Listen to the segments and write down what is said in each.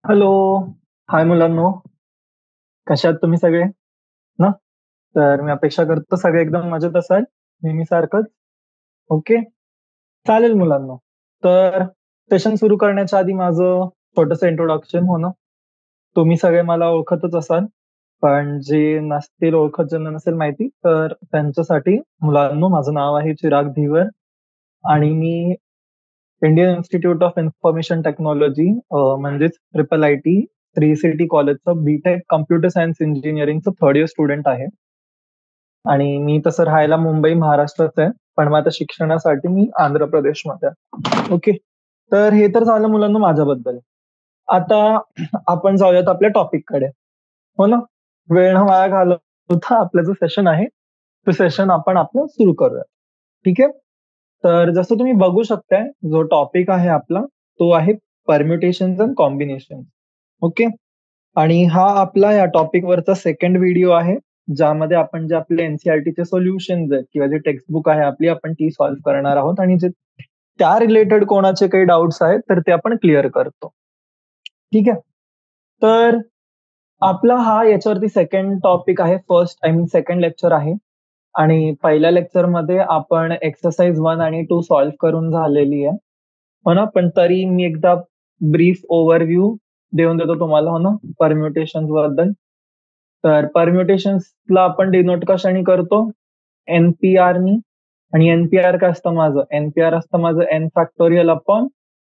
Hello. हाय मुलांनो. कशा आहात तुम्ही सगळे? ना? तर मी अपेक्षा करतो सगळे एकदम मजेत असाल, नेहमीसारखंच. ओके. चालेल मुलांनो. तर सेशन सुरू करण्याच्या आधी माझं छोटंसं इंट्रोडक्शन हो ना. तुम्ही सगळे मला ओळखतच असाल, पण जे नसतील ओळखत ज्यांना नसेल माहिती, तर त्यांच्यासाठी मुलांनो माझं नाव आहे चिराग धीवर आणि मी Indian Institute of Information Technology म्हणजेच triple I T three city कॉलेजचं बीटेक कम्प्युटर सायन्स इंजिनिअरिंगचं थर्ड इयर स्टुडंट आहे. आणि मी तसं राहायला मुंबई महाराष्ट्रात आहे, पण मग आता शिक्षणासाठी मी आंध्र प्रदेशमध्ये आहे. ओके. तर हे तर झालं मुलांना माझ्याबद्दल. आता आपण जाऊयात आपल्या टॉपिककडे. हो ना. वेळ न वाया घालवता आपलं जो सेशन आहे तो सेशन आपण आपलं सुरू करूया. ठीक आहे. तर जसं तुम्ही बघू शकताय जो टॉपिक आहे आपला तो आहे परम्युटेशन अँड कॉम्बिनेशन. ओके. आणि हा आपला या टॉपिक वरचा सेकंड व्हिडिओ आहे, ज्यामध्ये आपण जे आपले एनसीईआरटीचे सोल्युशन्स आहेत किंवा जे टेक्स्टबुक आहे आपली आपण ती सॉल्व्ह करणार आहोत आणि जे त्या रिलेटेड कोणाचे काही डाऊट्स आहेत तर ते आपण क्लिअर करतो. ठीक आहे. तर आपला हा याच्यावरती सेकंड टॉपिक आहे, first I mean second lecture आहे. आणि पहिल्या लेक्चरमध्ये आपण एक्सरसाइज 1 आणि 2 सॉल्व्ह करून झालेली आहे. हो ना. पण तरी मी एकदा ब्रीफ ओव्हरव्ह्यू देऊन देतो तुम्हाला हो ना परम्युटेशन बद्दल. तर परम्युटेशन्सला आपण डिनोट कशाने करतो? एनपीआर नी. आणि एनपीआर काय असतं माझं? एनपीआर असतं माझं n factorial upon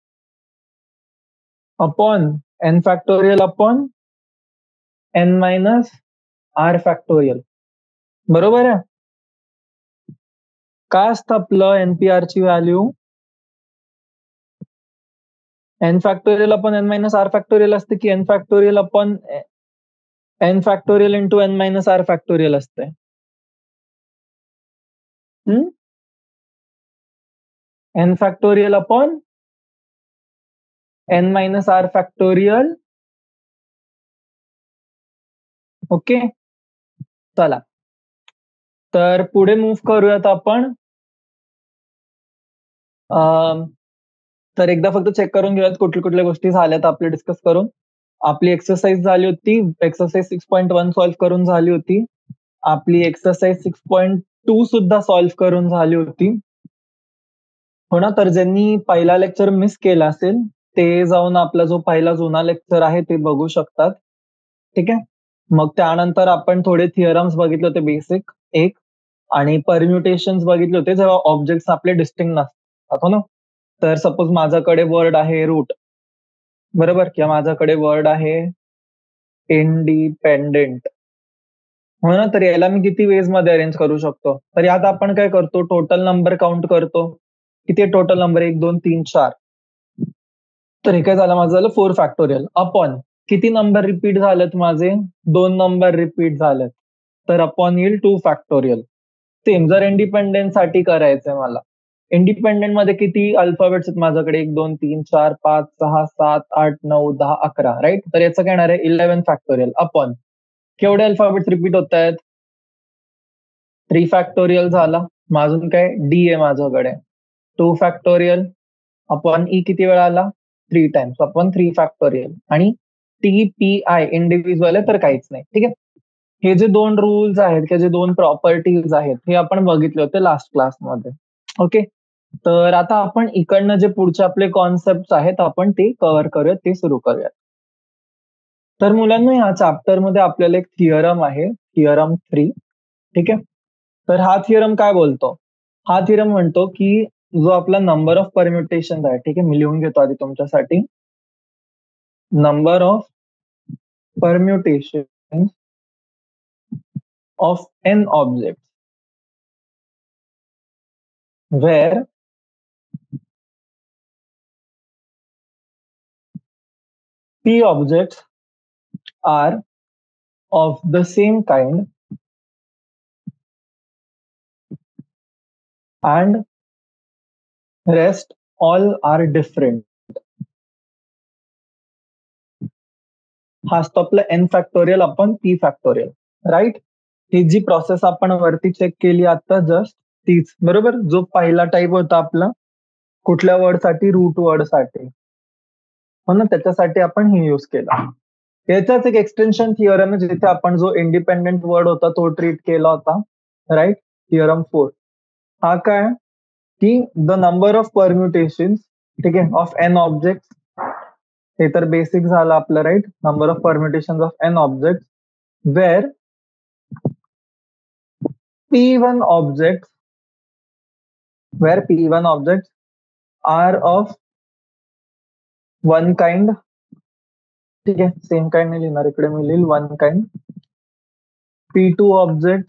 upon n factorial upon n minus r factorial. बरोबर आहे. काय असतं आपलं एनपीआर ची value? N factorial upon n minus r factorial असते की n factorial upon n factorial into n minus r factorial असते? N factorial upon n minus r factorial. Okay. चला. तर पुढे मूव्ह करूयात आपण. तर एकदा फक्त चेक करून घेऊयात कुठल्या कुठल्या गोष्टी झाल्यात आपल्या डिस्कस करून. आपली एक्सरसाइज झाली होती, एक्सरसाइज 6.1 सॉल्व्ह करून झाली होती. आपली एक्सरसाइज 6.2 सुद्धा सॉल्व्ह करून झाली होती. हो ना. तर ज्यांनी पहिला लेक्चर मिस केला असेल ते जाऊन आपला जो पहिला जुना लेक्चर आहे ते बघू शकतात. ठीक आहे. मग त्यानंतर आपण थोडे थिअरम्स बघितले होते बेसिक एक, आणि परम्युटेशन्स बघितले होते जेव्हा ऑब्जेक्ट्स आपले डिस्टिंक्ट नसतात. हो ना. तर सपोज माझ्याकडे वर्ड आहे रूट, बरोबर, किंवा माझ्याकडे वर्ड आहे इंडिपेंडेंट. हो ना. तर याला मी किती वेज मध्ये अरेंज करू शकतो? तर यात आपण काय करतो? टोटल नंबर काउंट करतो. किती टोटल नंबर? 1 2 3 4. तर हे काय झालं माझं? झालं 4 फॅक्टोरियल अपॉन किती नंबर रिपीट झालेत माझे? 2 नंबर रिपीट झालेत. तर अपॉन येईल 2 फॅक्टोरियल. सेम जर इंडिपेंडेंट साठी करायचंय मला, इंडिपेंडेंट मध्ये किती अल्फाबेट्स आहेत माझ्याकडे? 1 2 3 4 5 6 7 8 9 10 11, राईट. तर याचं काय येणार आहे? 11 फॅक्टोरियल अपॉन केवढे अल्फाबेट्स रिपीट होत आहेत? 3 फॅक्टोरियल झाला. मग अजून काय? डी आहे माझ्याकडे 2 फॅक्टोरियल अपॉन ई किती वेळा आला? 3 टाइम्स अपॉन 3 फॅक्टोरियल. आणि टी पी आय इंडिव्हिज्युअल आहे तर काहीच नाही. ठीक आहे. हे जे 2 रूल्स आहेत किंवा जे 2 प्रॉपर्टीज आहेत हे आपण बघितले होते लास्ट क्लासमध्ये. ओके. तर आता आपण इकडनं जे पुढचे आपले कॉन्सेप्ट आहेत आपण ते कव्हर करूयात, ते सुरू करूयात. तर मुलांना ह्या चॅप्टरमध्ये आपल्याला एक थिअरम आहे, थिअरम 3. ठीक आहे. तर हा थिअरम काय बोलतो? हा थिअरम म्हणतो की जो आपला नंबर ऑफ परम्युटेशन आहे, ठीक आहे, मी लिहून घेतो आधी तुमच्यासाठी. Number of permutation of n object where p objects are of the same kind and rest all are different. हा असतो आपला n factorial upon p factorial, right. ही जी प्रोसेस आपण वरती चेक केली आता जस्ट तीच, बरोबर. जो पहिला टाईप होता आपला कुठल्या वर्डसाठी? रूट वर्डसाठी. हो ना, त्याच्यासाठी आपण हे यूज केलं. याचाच एक एक्सटेन्शन थिअरम आहे जिथे आपण जो इंडिपेंडेंट वर्ड होता तो ट्रीट केला होता, राईट? थिअरम 4. हा काय की द नंबर ऑफ परम्युटेशन, ठीक आहे, ऑफ एन ऑब्जेक्ट, हे तर बेसिक झालं आपलं, right? Number of permutation of n object where P1 objects are of one kind, ठीक आहे, सेम काइंड नाही लिहिणार इकडे, मी लिहिल one kind. P2 objects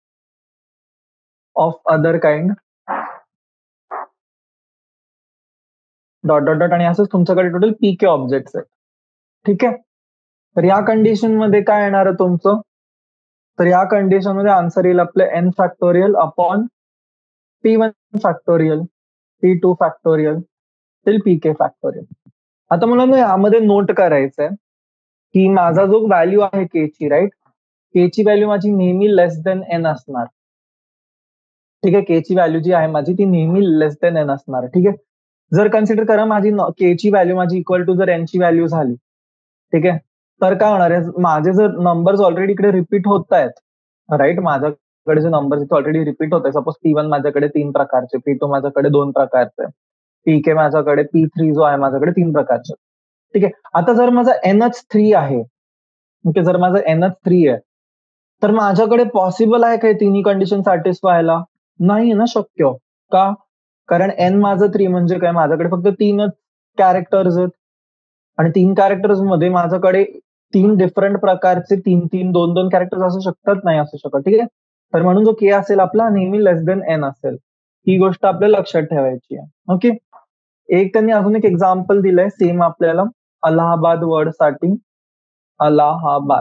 of other kind, dot dot dot, आणि असंच तुमच्याकडे टोटल PK ऑब्जेक्ट्स आहेत, ठीक आहे. तर या कंडिशन मध्ये काय येणार आहे तुमचं? तर या कंडिशन मध्ये आन्सर येईल आपलं n factorial upon P1 factorial, P2 factorial till PK factorial. आता मला यामध्ये नोट करायचंय की माझा जो व्हॅल्यू आहे के ची, राईट, के ची व्हॅल्यू माझी नेहमी लेस देन एन असणार, ठीक आहे. के ची व्हॅल्यू जी आहे माझी ती नेहमी लेस देन एन असणार, ठीक आहे. जर कन्सिडर करा माझी के ची व्हॅल्यू माझी इक्वल टू जर एन ची व्हॅल्यू झाली, ठीक आहे, तर काय होणार आहे, माझे जर नंबर्स ऑलरेडी इकडे रिपीट होत आहेत, राईट, माझ्याकडे जे नंबर्स इथे ऑलरेडी रिपीट होत आहे, सपोज P1 माझ्याकडे 3 प्रकारचे, P2 माझ्याकडे 2 प्रकारचे, PK माझ्याकडे, P3 जो आहे माझ्याकडे 3 प्रकारचे, ठीक आहे. आता जर माझा एनच 3 आहे, ओके, जर माझा एनच 3 आहे, तर माझ्याकडे पॉसिबल आहे काय तिन्ही कंडिशन सॅटिस्फाय व्हायला? नाही ना शक्य. का? कारण एन माझं 3 म्हणजे काय, माझ्याकडे फक्त 3च कॅरेक्टर्स आहेत, आणि 3 कॅरेक्टर्स मध्ये माझ्याकडे 3 डिफरंट प्रकारचे 3 2 कॅरेक्टर्स असू शकतात, नाही असू शकत, ठीक आहे. तर म्हणून जो के असेल आपला नेहमी लेस देन एन असेल, ही गोष्ट आपल्याला लक्षात ठेवायची आहे, ओके. एक त्यांनी अजून एक एक्झाम्पल दिलंय सेम आपल्याला अलाहाबाद वर्ड साठी, अलाहाबाद.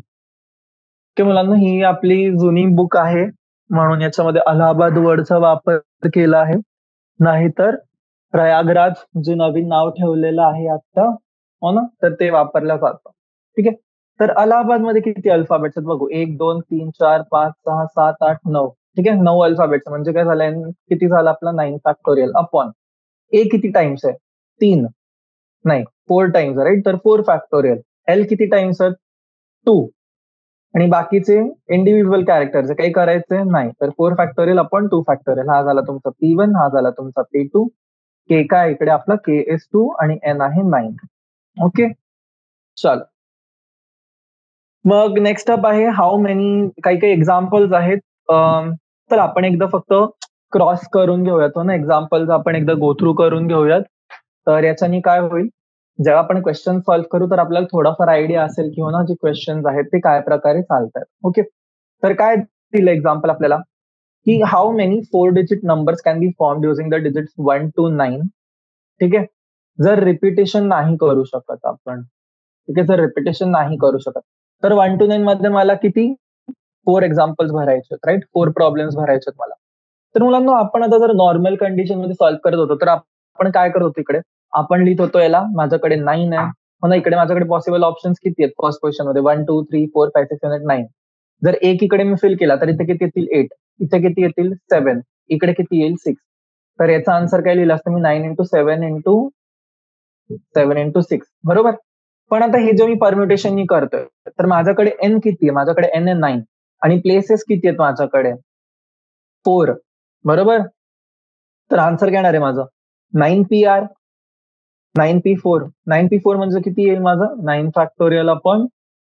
ओके मुलांना, ही आपली जुनी बुक आहे म्हणून याच्यामध्ये अलाहाबाद वर्डचा वापर केला आहे, नाहीतर प्रयागराज जे नवीन नाव ठेवलेलं आहे आता, हो ना, तर ते वापरलं जातं, ठीक आहे. तर अलाहाबाद मध्ये किती अल्फाबेट्स आहेत बघू, 1 2 3 4 5 6 7 8 9, ठीक आहे. 9 अल्फाबेट्स म्हणजे काय झालं, किती झालं आपला 9 फॅक्टोरियल अपॉन ए किती टाइम्स आहे, 3 नाही 4 टाइम्स, राईट, तर 4 फॅक्टोरियल. एल किती टाइम्स आहेत, 2, आणि बाकीचे इंडिव्हिज्युअल कॅरेक्टर्स काही करायचे नाही, तर 4 फॅक्टोरियल अपॉन 2 फॅक्टोरियल. हा झाला तुमचा P1, हा झाला तुमचा P2, के काय इकडे आपला KS2 आणि एन आहे 9, ओके. चल मग नेक्स्ट अप आहे हाऊ मेनी, काही काही एक्झाम्पल्स आहेत. तर आपण एकदा फक्त क्रॉस करून घेऊयात, हो ना, एक्झाम्पल्स आपण एकदा गो थ्रू करून घेऊयात. तर याच्याने काय होईल, जेव्हा आपण क्वेश्चन सॉल्व्ह करू तर आपल्याला थोडाफार आयडिया असेल की हो ना, जे क्वेश्चन आहेत ते काय प्रकारे चालतात, ओके. तर काय दिलं एक्झाम्पल आपल्याला की how many 4 digit numbers can be formed using the digits 1 to 9, ठीक आहे. जर रिपिटेशन नाही करू शकत आपण, ठीक आहे, जर रिपिटेशन नाही करू शकत, तर 1 to 9 मध्ये मला किती 4 एक्झाम्पल्स भरायचे, राईट, 4 प्रॉब्लेम्स भरायचे मला. तर मुलांना आपण आता जर नॉर्मल कंडिशन मध्ये सॉल्व्ह करत होतो तर आपण काय करत होतो, इकडे आपण लिहित होतो याला, माझ्याकडे 9 आहे, हो ना, इकडे माझ्याकडे पॉसिबल ऑप्शन्स किती आहेत फर्स्ट क्वेश्चन मध्ये, 1 2 3 4 5 6 7 8 9. जर एक इकडे मी फिल केला तर इथे किती येतील 8, इथे किती येतील 7, इकडे किती येईल 6. तर याचा आन्सर काय लिहिला असतं मी, 9 इंटू 7 इंटू 6, बरोबर. पण आता हे जे मी परम्युटेशन करतोय, तर माझ्याकडे एन किती आहे, माझ्याकडे एन आहे 9, आणि प्लेसेस किती आहेत माझ्याकडे 4, बरोबर. तर आन्सर काय येणार आहे माझं 9PR, 9P4. 9P4 म्हणजे किती येईल माझं, 9 फॅक्टोरियल अपॉन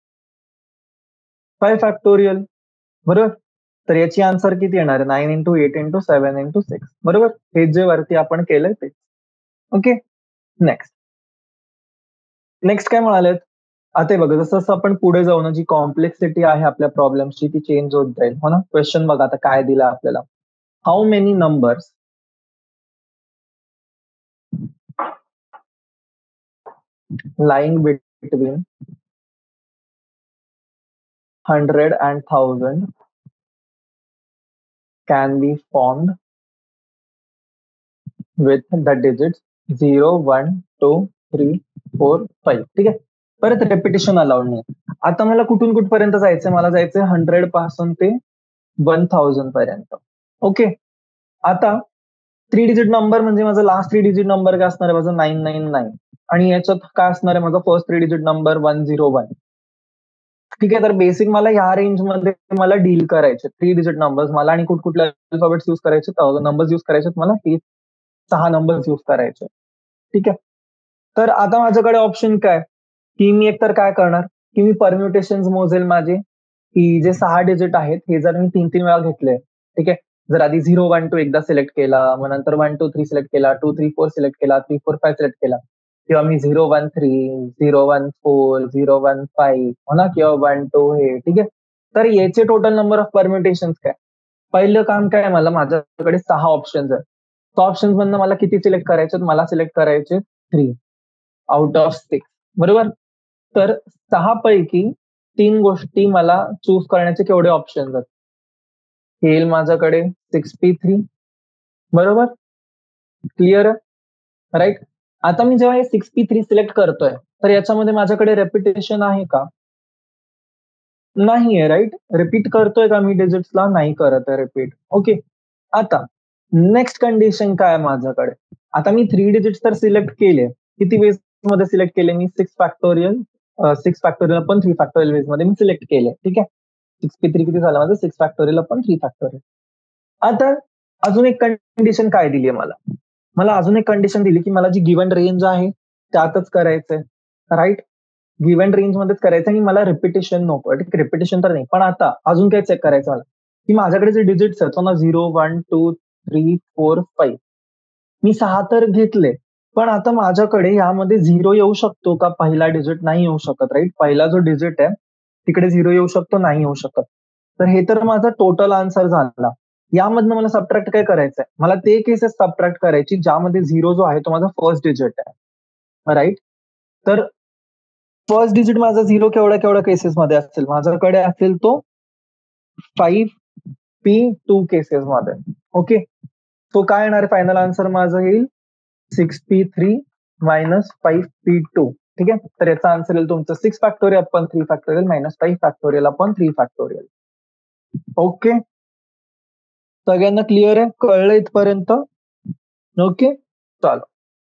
5 फॅक्टोरियल, बरोबर. तर याची आन्सर किती येणार आहे, 9 इंटू 8 इंटू 7 इंटू 6, बरोबर. हे जे वरती आपण केलंय ते, ओके. नेक्स्ट नेक्स्ट काय म्हणालेत, आता हे बघा, जसं जसं आपण पुढे जाऊ ना, जी कॉम्प्लेक्सिटी आहे आपल्या प्रॉब्लेमची ती चेंज होत जाईल, हो ना. क्वेश्चन बघा आता काय दिलं आपल्याला, how many numbers lying between 100 and 1000 can be formed with the digits 0 1 2 3 4 5, ठीक आहे. परत रेपिटेशन अलाउड नाही. आता मला कुठून कुठपर्यंत जायचंय, मला जायचंय 100 पासून ते 1000 पर्यंत, ओके. आता 3 डिजिट नंबर म्हणजे माझा लास्ट 3 डिजिट नंबर काय असणार आहे, माझं 999, आणि याच्यात काय असणार आहे माझा फर्स्ट 3 डिजिट नंबर 101. ठीक आहे, तर बेसिक मला ह्या रेंजमध्ये मला डील करायचे 3 डिजिट नंबर्स मला आणि कुठले अल्फाबेट्स यूज करायचे, नंबर्स यूज करायचे मला, हे 6 नंबर्स यूज करायचे. ठीक आहे. तर आता माझ्याकडे ऑप्शन काय, की मी एकतर काय करणार, की मी परम्युटेशन मोजेल माझे, की जे 6 डिजिट आहेत हे जर मी 3-3 वेळा घेतले, ठीक आहे. जर आधी 0, 1, 2 एकदा सिलेक्ट केला, मग नंतर 1, 2, 3 सिलेक्ट केला, 2, 3, 4 सिलेक्ट केला, 3, 4, 5 सिलेक्ट केला, किंवा मी 0, 1, 3, 0, 1, 4, 0, 1, 5 हो ना, किंवा 1, 2 हे, ठीक आहे. तर याचे टोटल नंबर ऑफ परम्युटेशन काय? पहिलं काम काय, मला माझ्याकडे 6 ऑप्शन्स आहेत. ऑप्शन्स मधनं मला किती सिलेक्ट करायचे, मला सिलेक्ट करायचे 3 आउट ऑफ 6, बरोबर. तर 6 पैकी 3 गोष्टी मला चूज करण्याचे केवढे ऑप्शन्स आहेत, हे येईल माझ्याकडे 6p3, बरोबर. क्लिअर आहे, राईट. आता मी जेव्हा हे 6p3 सिलेक्ट करतोय, तर याच्यामध्ये माझ्याकडे रेपिटेशन आहे का? नाहीये, राईट. रिपीट करतोय का मी डिजिट्सला? नाही करत आहे रिपीट. ओके. आता नेक्स्ट कंडिशन काय आहे माझ्याकडे? आता मी 3 डिजिट्स तर सिलेक्ट केले. किती वेज मध्ये सिलेक्ट केले मी? 6 factorial, 6 factorial upon 3 factorial ways मध्ये मी सिलेक्ट केले. ठीक आहे. 6p3 किती झालं माझं? 6 फॅक्टोरियल अपॉन 3 फॅक्टोरियल. आता अजून एक कंडिशन काय दिली आहे मला? मला अजून एक कंडिशन दिली, की मला जी गिव्हन रेंज आहे त्यातच करायचंय, राईट. गिव्हन रेंजमध्येच करायचं आणि मला रिपिटेशन नको. ठीक आहे, रिपिटेशन तर नाही. पण आता अजून काय चेक करायचं मला, की माझ्याकडे जे डिजिट्स आहेत ना 0, 1, 2, 3, 4, 5, मी 6 तर घेतले. पण आता माझ्याकडे यामध्ये 0 येऊ शकतो का? पहिला डिजिट नाही येऊ शकत, राईट. पहिला जो डिजिट आहे तिकडे 0 येऊ शकतो, नाही येऊ शकत. तर हे तर माझा टोटल आन्सर झाला. यामधनं मला सबट्रॅक्ट काय करायचंय? मला ते केसेस सबट्रॅक्ट करायची ज्यामध्ये 0 जो आहे तो माझा फर्स्ट डिजिट आहे, राईट. तर फर्स्ट डिजिट माझा 0 केवढ्या केवढ्या केसेसमध्ये असेल? माझ्याकडे असेल तो 5p2 केसेसमध्ये. ओके. तो काय येणार आहे? फायनल आन्सर माझं येईल 6p3 मायनस 5p2. ठीक आहे. तर याचा आन्सर येईल तुमचं 6 factorial upon 3 factorial minus 5 factorial upon 3 factorial. Okay. सगळ्यांना क्लिअर आहे? कळलं इथपर्यंत? ओके. चालेल.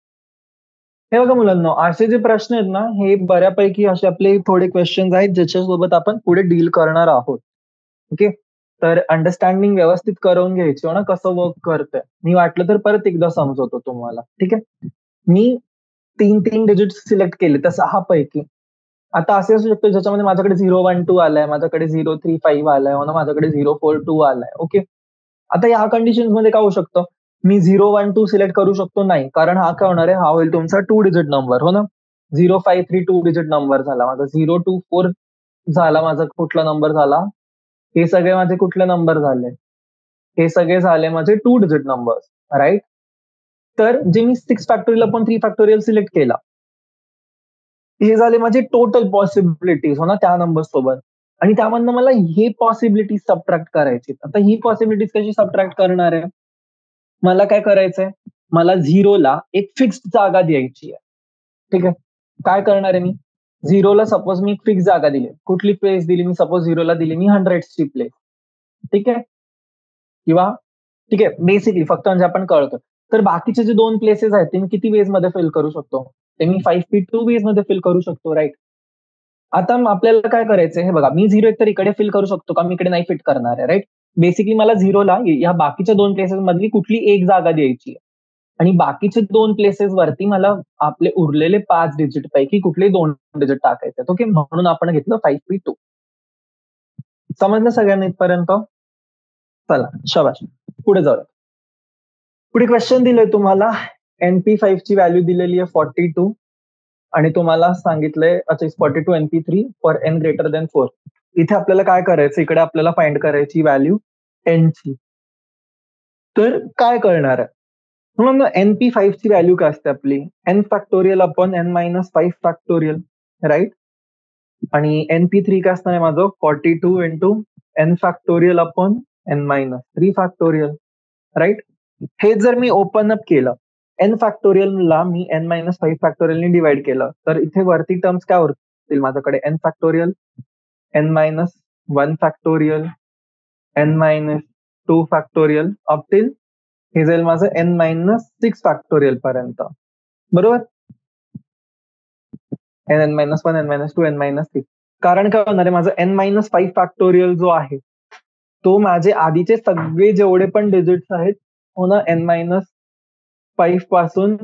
हे बघा मुलांनो, असे जे प्रश्न आहेत ना, हे बऱ्यापैकी असे आपले थोडे क्वेश्चन्स आहेत ज्याच्यासोबत आपण पुढे डील करणार आहोत. ओके. तर अंडरस्टँडिंग व्यवस्थित करून घ्यायची हो ना, कसं वर्क करतंय. मी वाटलं तर परत एकदा समजवतो तुम्हाला. ठीक आहे. मी 3-3 डिजिट्स सिलेक्ट केले तर 6 पैकी. आता असे असू शकतं ज्याच्यामध्ये माझ्याकडे 0, 1, 2 आलाय, माझ्याकडे 0, 3, 5 आलाय, हो ना, माझ्याकडे 0, 4, 2 आलाय. ओके. आता या कंडिशन्स मध्ये काय होऊ शकतं, मी 0, 1, 2 सिलेक्ट करू शकतो? नाही. कारण हा काय होणार आहे, हा होईल तुमचा 2 डिजिट नंबर, हो ना. 0, 5, 3 2 डिजिट नंबर झाला माझा. 0, 2, 4 झाला माझा कुठला नंबर झाला? हे सगळे माझे कुठले नंबर झाले? हे सगळे झाले माझे 2 डिजिट नंबर्स, राईट. तर जे मी 6 फॅक्टोरियल अपॉन 3 फॅक्टोरियल सिलेक्ट केला, हे झाले माझे टोटल पॉसिबिलिटीज, हो ना, त्या नंबर सोबत. आणि त्यामधनं मला हे पॉसिबिलिटीज सबट्रॅक्ट करायची. आता ही पॉसिबिलिटीज कशी सबट्रॅक्ट करणार आहे? मला काय करायचंय? मला 0 ला एक फिक्स्ड जागा द्यायची आहे. ठीक आहे. काय करणार आहे मी? 0 ला सपोज मी एक फिक्स जागा दिली. कुठली प्लेस दिली मी? सपोज 0 ला दिली मी 100 ची प्लेस. ठीक आहे. किंवा ठीक आहे, बेसिकली फक्त म्हणजे आपण कळतो. तर बाकीचे जे 2 प्लेसेस आहेत ते मी किती वेज मध्ये फिल करू शकतो? ते मी 5p2 वेज मध्ये फिल करू शकतो, राईट. आता आपल्याला काय करायचंय, हे बघा, मी 0 एकतर इकडे फिल करू शकतो का? मी इकडे नाही फिट करणार आहे, राईट. बेसिकली मला 0 ला या बाकीच्या 2 प्लेसेस मधली कुठली एक जागा द्यायची आहे. आणि बाकीचे 2 प्लेसेस वरती मला आपले उरलेले 5 डिजिट पैकी कुठले 2 डिजिट टाकायचे. ओके. म्हणून आपण घेतलं 5p2. समजलं सगळ्यांना इथपर्यंत? चला, शाबाश. पुढे जाऊया. पुढे क्वेश्चन दिलंय तुम्हाला. NP5 ची व्हॅल्यू दिलेली आहे 42 आणि तुम्हाला सांगितलंय, अच्छा, 42 NP3 for n greater than 4. इथे आपल्याला काय करायचं, इकडे आपल्याला फाइंड करायची व्हॅल्यू n ची. तर काय करणार आहे म्हणून NP5 ची व्हॅल्यू काय असते आपली? n factorial upon n minus 5 factorial, right. आणि NP3 काय असणार आहे माझं? 42 into n factorial upon n minus 3 factorial, right. हे जर मी ओपन अप केलं, n फॅक्टोरियलला मी n मायनस 5 फॅक्टोरियलने डिवाइड केलं, तर इथे वरती टर्म्स काय होतील माझ्याकडे? n factorial, n minus 1 factorial, n minus 2 factorial up till हे जाईल माझं n मायनस 6 फॅक्टोरियल पर्यंत, बरोबर. n-1, n-2, n-3. कारण काय होणार आहे, माझं n-5 फॅक्टोरियल जो आहे तो माझे आधीचे सगळे जेवढे पण डिजिट्स आहेत हो ना, n-5 पासून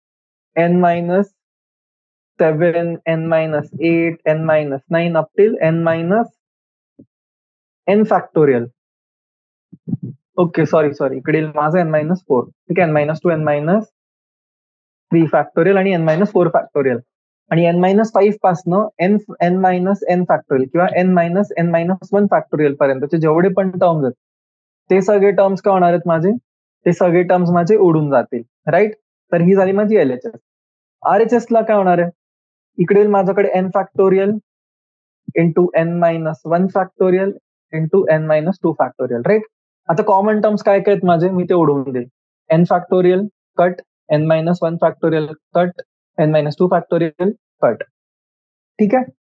n-7, n-8, n-9 up till n factorial. Okay, sorry इकडे माझं n-4. ठीक आहे, n-2, n-3 फॅक्टोरियल आणि n-4 फॅक्टोरियल. आणि n-5 पासनं n फॅक्टोरियल किंवा n-1 फॅक्टोरियल पर्यंतचे जेवढे पण टर्म्स आहेत ते सगळे टर्म्स काय होणार आहेत माझे, ते सगळे टर्म्स माझे उडून जातील. राईट. तर ही झाली माझी LHS. RHS ला काय होणार आहे, इकडे माझ्याकडे n factorial into n-1 factorial into n-2 factorial. Right. आता कॉमन टर्म्स काय काय आहेत माझे, मी ते उडवून देईल. n factorial cut, n-1 factorial cut, n-2 factorial cut. ठीक आहे.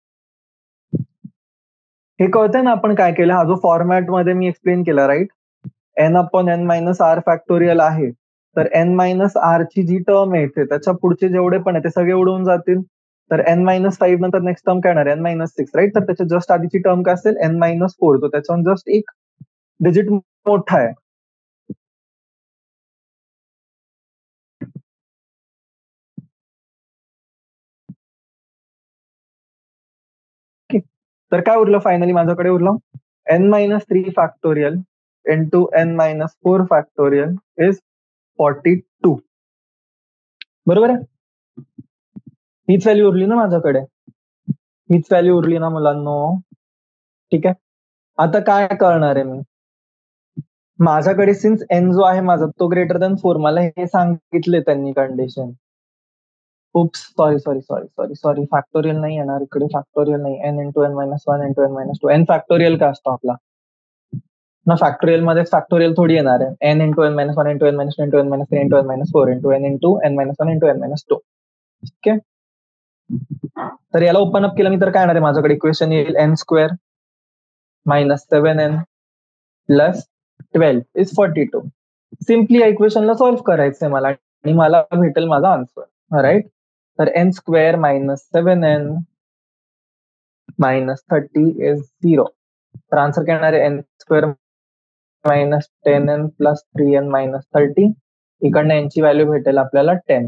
हे कळतंय ना आपण काय केलं, हा जो फॉर्मॅट मध्ये मी एक्सप्लेन केला, राईट. n/n-r फॅक्टोरियल आहे, तर n-r ची जी टर्म आहे त्याच्या पुढचे जेवढे पण आहे ते सगळे उडवून जातील. तर n-5 नंतर नेक्स्ट टर्म काय येणार, n-6. राईट. तर त्याच्या जस्ट आधीची टर्म काय असेल, n-4. तो त्याच्यावर जस्ट एक डिजिट मोठा आहे. तर काय उरलं फायनली, माझ्याकडे उरलं n-3 factorial into n-4 factorial is 42. बरोबर आहे. हीच व्हॅल्यू उरली ना माझ्याकडे, हीच व्हॅल्यू उरली ना मुलांनो. ठीक आहे. आता काय करणार आहे मी, माझ्याकडे सिन्स n जो आहे माझा तो ग्रेटर दॅन 4, मला हे सांगितले त्यांनी कंडिशन. उप्स, सॉरी फॅक्टोरियल नाही येणार इकडे, फॅक्टोरियल नाही. n into n-1 into n-2 n factorial का असतो आपला ना, फॅक्टोरियल मध्ये फॅक्टोरियल थोडी येणार आहे. n into n-1 into n-2 into n-3 into n-4 into n into n-1 into n-2. ठीक आहे. तर याला ओपन अप केलं मी तर काय येणार आहे, माझ्याकडे इक्वेशन येईल n² minus 7n plus 12 is 42. Simply या इक्वेशनला सॉल्व्ह करायचंय मला आणि मला भेटेल माझा आन्सर. राईट. तर n² minus 7n minus 30 is 0. तर आन्सर काय येणार आहे, n² minus 10n plus 3n minus 30. इकडनं n ची व्हॅल्यू भेटेल आपल्याला 10.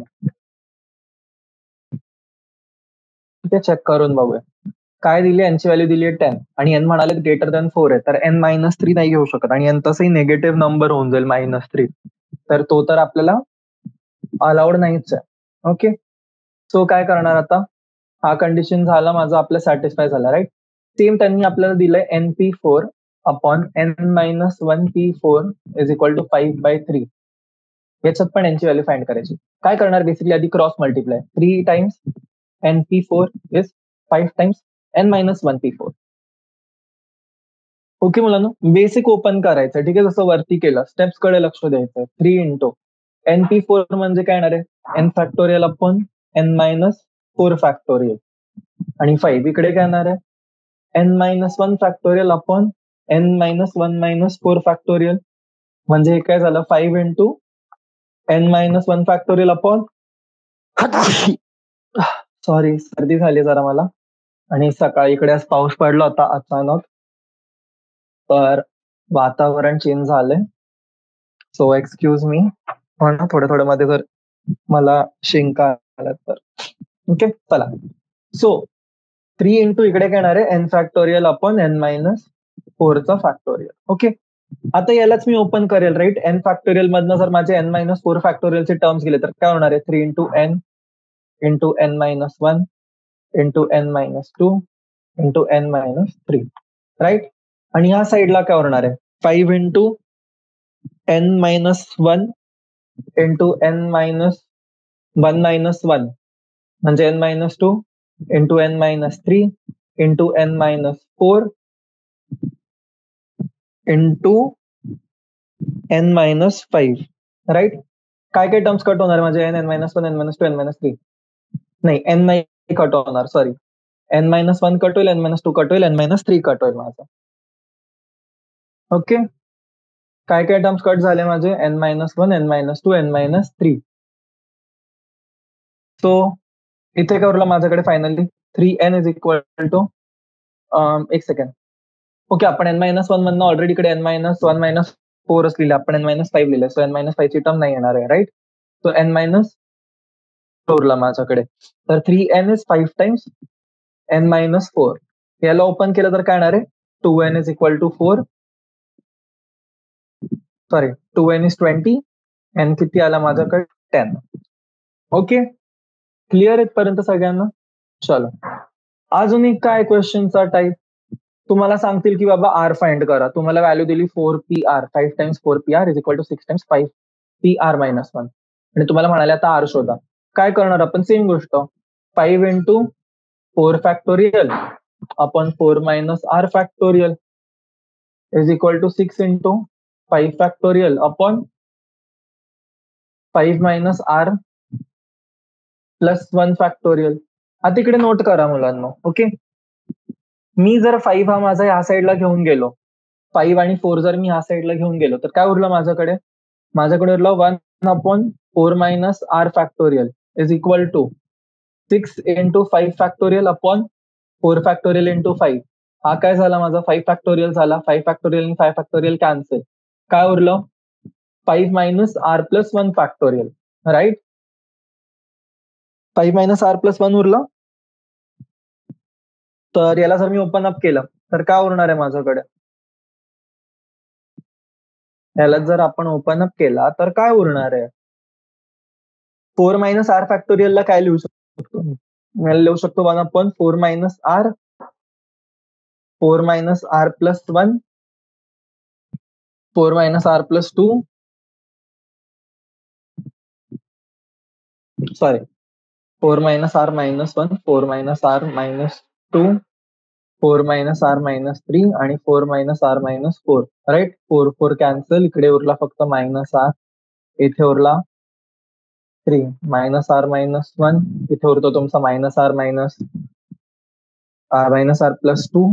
ठीक आहे, चेक करून बघूया काय दिली. n ची व्हॅल्यू दिली आहे 10 आणि n म्हणाले ग्रेटर दॅन 4 आहे, तर n-3 नाही घेऊ शकत आणि n तसंही निगेटिव्ह नंबर होऊन जाईल -3. तर तो तर आपल्याला अलाउड नाहीच आहे. ओके. सो काय करणार आता, हा कंडिशन झाला माझा आपल्या सॅटिस्फाय झाला. राईट. सेम त्यांनी आपल्याला दिलंय np4 upon n-1 p4 is equal to 5/3. याच्यात पण यांची व्हॅल्यू फाइंड करायची. काय करणार, बेसिकली आधी cross multiply 3 times np4 is 5 times n-1 p4. Okay मुलांनो, बेसिक ओपन करायचं. ठीक आहे, जसं वरती केलं स्टेप्स कडे लक्ष द्यायचं. 3 इंटू np4 म्हणजे काय येणार आहे, n factorial upon n-4 factorial आणि 5 इकडे काय येणार आहे, n-1 factorial upon n-1 factorial. म्हणजे हे काय झालं, 5 into n-1 factorial upon sorry सर्दी झाली जरा मला, आणि सकाळी इकडे आज पाऊस पडला होता अचानक, तर वातावरण चेंज झालंय. So excuse me. ना थोडं मध्ये जर मला शिंका आला तर. ओके, चला. सो 3 इंटू इकडे काय येणार आहे, n फॅक्टोरियल अपॉन n-4 चा फॅक्टोरियल. ओके. आता यालाच मी ओपन करेल. राईट. n फॅक्टोरियल मधनं जर माझे n-4 फॅक्टोरियलचे टर्म्स गेले तर काय होणार आहे, 3 into n into n-1 into n-2 into n-3. Right. आणि ह्या साईडला काय होणार आहे, 5 इंटू n-1 इंटू n-1 1 म्हणजे n-2 into n-3 into n-4 into n-5. Right. काय काय टर्म्स कट होणार माझे, n-1 n-2 n-3 नाही, n नाही कट होणार, सॉरी. n-1 कट होईल, n-2 कट होईल, n-3 कट होईल माझा. ओके. काय काय टर्म्स कट झाले माझे, n-1 n-2 n-3. सो इथे काय उरलं माझ्याकडे finally, 3n is equal to एक सेकंड. ओके, आपण n-1 मधनं ऑलरेडी इकडे n-1 मायनस 4 लिहिलं, आपण n-5 लिहिलंय, सो n-5 ची टर्म नाही येणार आहे, राईट? सो n-4 ला माझ्याकडे, तर 3n इज 5 टाइम्स n-4. याला ओपन केलं तर काय येणार आहे? 2n is equal to 4, sorry 2n is 20, n किती आला माझ्याकडे? 10. ओके, क्लिअर इथपर्यंत सगळ्यांना? चलो, अजून एक काय क्वेश्चनचा टाईप, तुम्हाला सांगतील की बाबा आर फाइंड करा, तुम्हाला व्हॅल्यू दिली 4pr, 5 times 4pr is equal to 6 times 5pr-1, आणि तुम्हाला म्हणाले आता आर शोधा. काय करणार आपण? सेम गोष्ट, 5 into 4 factorial upon 4 minus r factorial is equal to 6 into 5 factorial upon 5 minus r plus 1 factorial. आता इकडे नोट करा मुलांनो, ओके. मी जर 5 हा माझा ह्या साईडला घेऊन गेलो, 5 आणि 4 जर मी ह्या साईडला घेऊन गेलो, तर काय उरलं माझ्याकडे? माझ्याकडे उरलं 1 upon 4 minus r factorial is equal to 6 into 5 factorial upon 4 factorial into 5. हा काय झाला माझा? 5 फॅक्टोरियल झाला. 5 फॅक्टोरियल आणि 5 फॅक्टोरियल कॅन्सल. काय उरलं? 5 minus r plus 1 factorial, right? 5 minus r plus 1 उरलं. तर याला जर मी ओपन अप केलं तर काय उरणार आहे माझ्याकडे? याला जर आपण ओपन अप केला तर काय उरणार आहे? 4 मायनस आर फॅक्टोरियलला काय लिहू शकतो? याला लिहू शकतो 1 upon 4 minus r, 4 minus r plus 1, 4 minus r plus 2, sorry 4 minus r minus 1, 4 minus r minus 2, 4 minus r minus 3 आणि 4 minus r minus 4, right? 4 4 cancel, इकडे उरला फक्त मायनस आर, इथे उरला 3 मायनस आर मायनस 1, इथे उरतो तुमचा मायनस आर प्लस 2,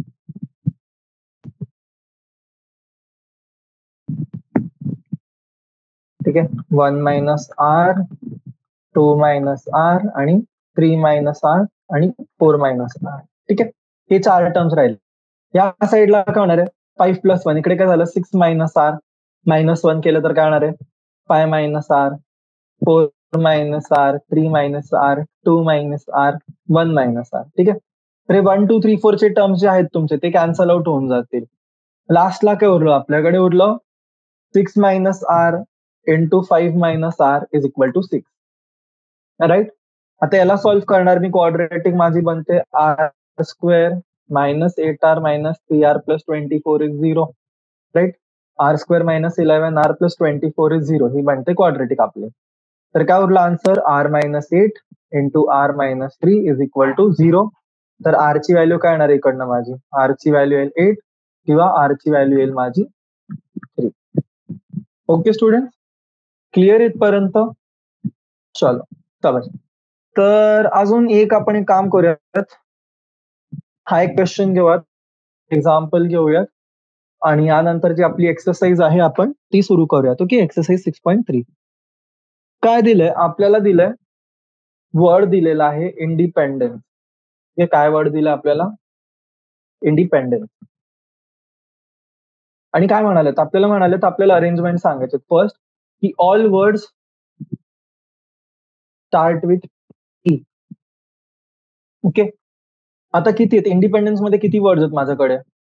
ठीक आहे. 1 मायनस आर, 2 मायनस आर आणि 3 मायनस आर आणि 4 मायनस आर, ठीक आहे. हे 4 टर्म्स राहिले. या साईडला काय होणार आहे? 5 प्लस 1, इकडे काय झालं? 6 मायनस आर मायनस 1 केलं तर काय होणार आहे? 5 minus r, 4 minus r, 3 minus r, 2 minus r, 1 minus r, ठीक आहे. तर हे 1 2 3 4 चे टर्म्स जे आहेत तुमचे ते कॅन्सल आउट होऊन जातील. लास्टला काय उरलं? आपल्याकडे उरलं 6 minus r into 5 minus r is equal to 6, right? आता याला सॉल्व्ह करणार मी, क्वाड्रेटिक माझी बनते r square minus 8r minus 3r plus 24 is 0, right? R square minus 11 r plus 24 is 0, ही बनते क्वाड्रेटिक आपली. तर काय उरलं answer? R minus 8 into r minus 3 is equal to 0. तर आर ची व्हॅल्यू काय येणार इकडनं माझी? आर ची व्हॅल्यू येईल 8 किंवा आर ची व्हॅल्यू येईल माझी 3. ओके स्टुडंट, क्लिअर इथपर्यंत? चलो, चला. तर अजून एक आपण एक काम करूयात, हा एक क्वेश्चन घेऊयात, एक्झाम्पल घेऊयात, आणि यानंतर जी आपली एक्सरसाइज आहे आपण ती सुरू करूयात. Okay, exercise 6.3. काय दिलंय आपल्याला? दिलंय वर्ड दिलेला आहे इंडिपेंडन्स. हे काय वर्ड दिलं आपल्याला? इंडिपेंडन्स. आणि काय म्हणाले? आपल्याला म्हणाले आपल्याला अरेंजमेंट सांगायचे. फर्स्ट की all words start with e. Okay, आता किती आहेत इंडिपेंडन्स मध्ये? किती वर्ड्स आहेत माझ्याकडे?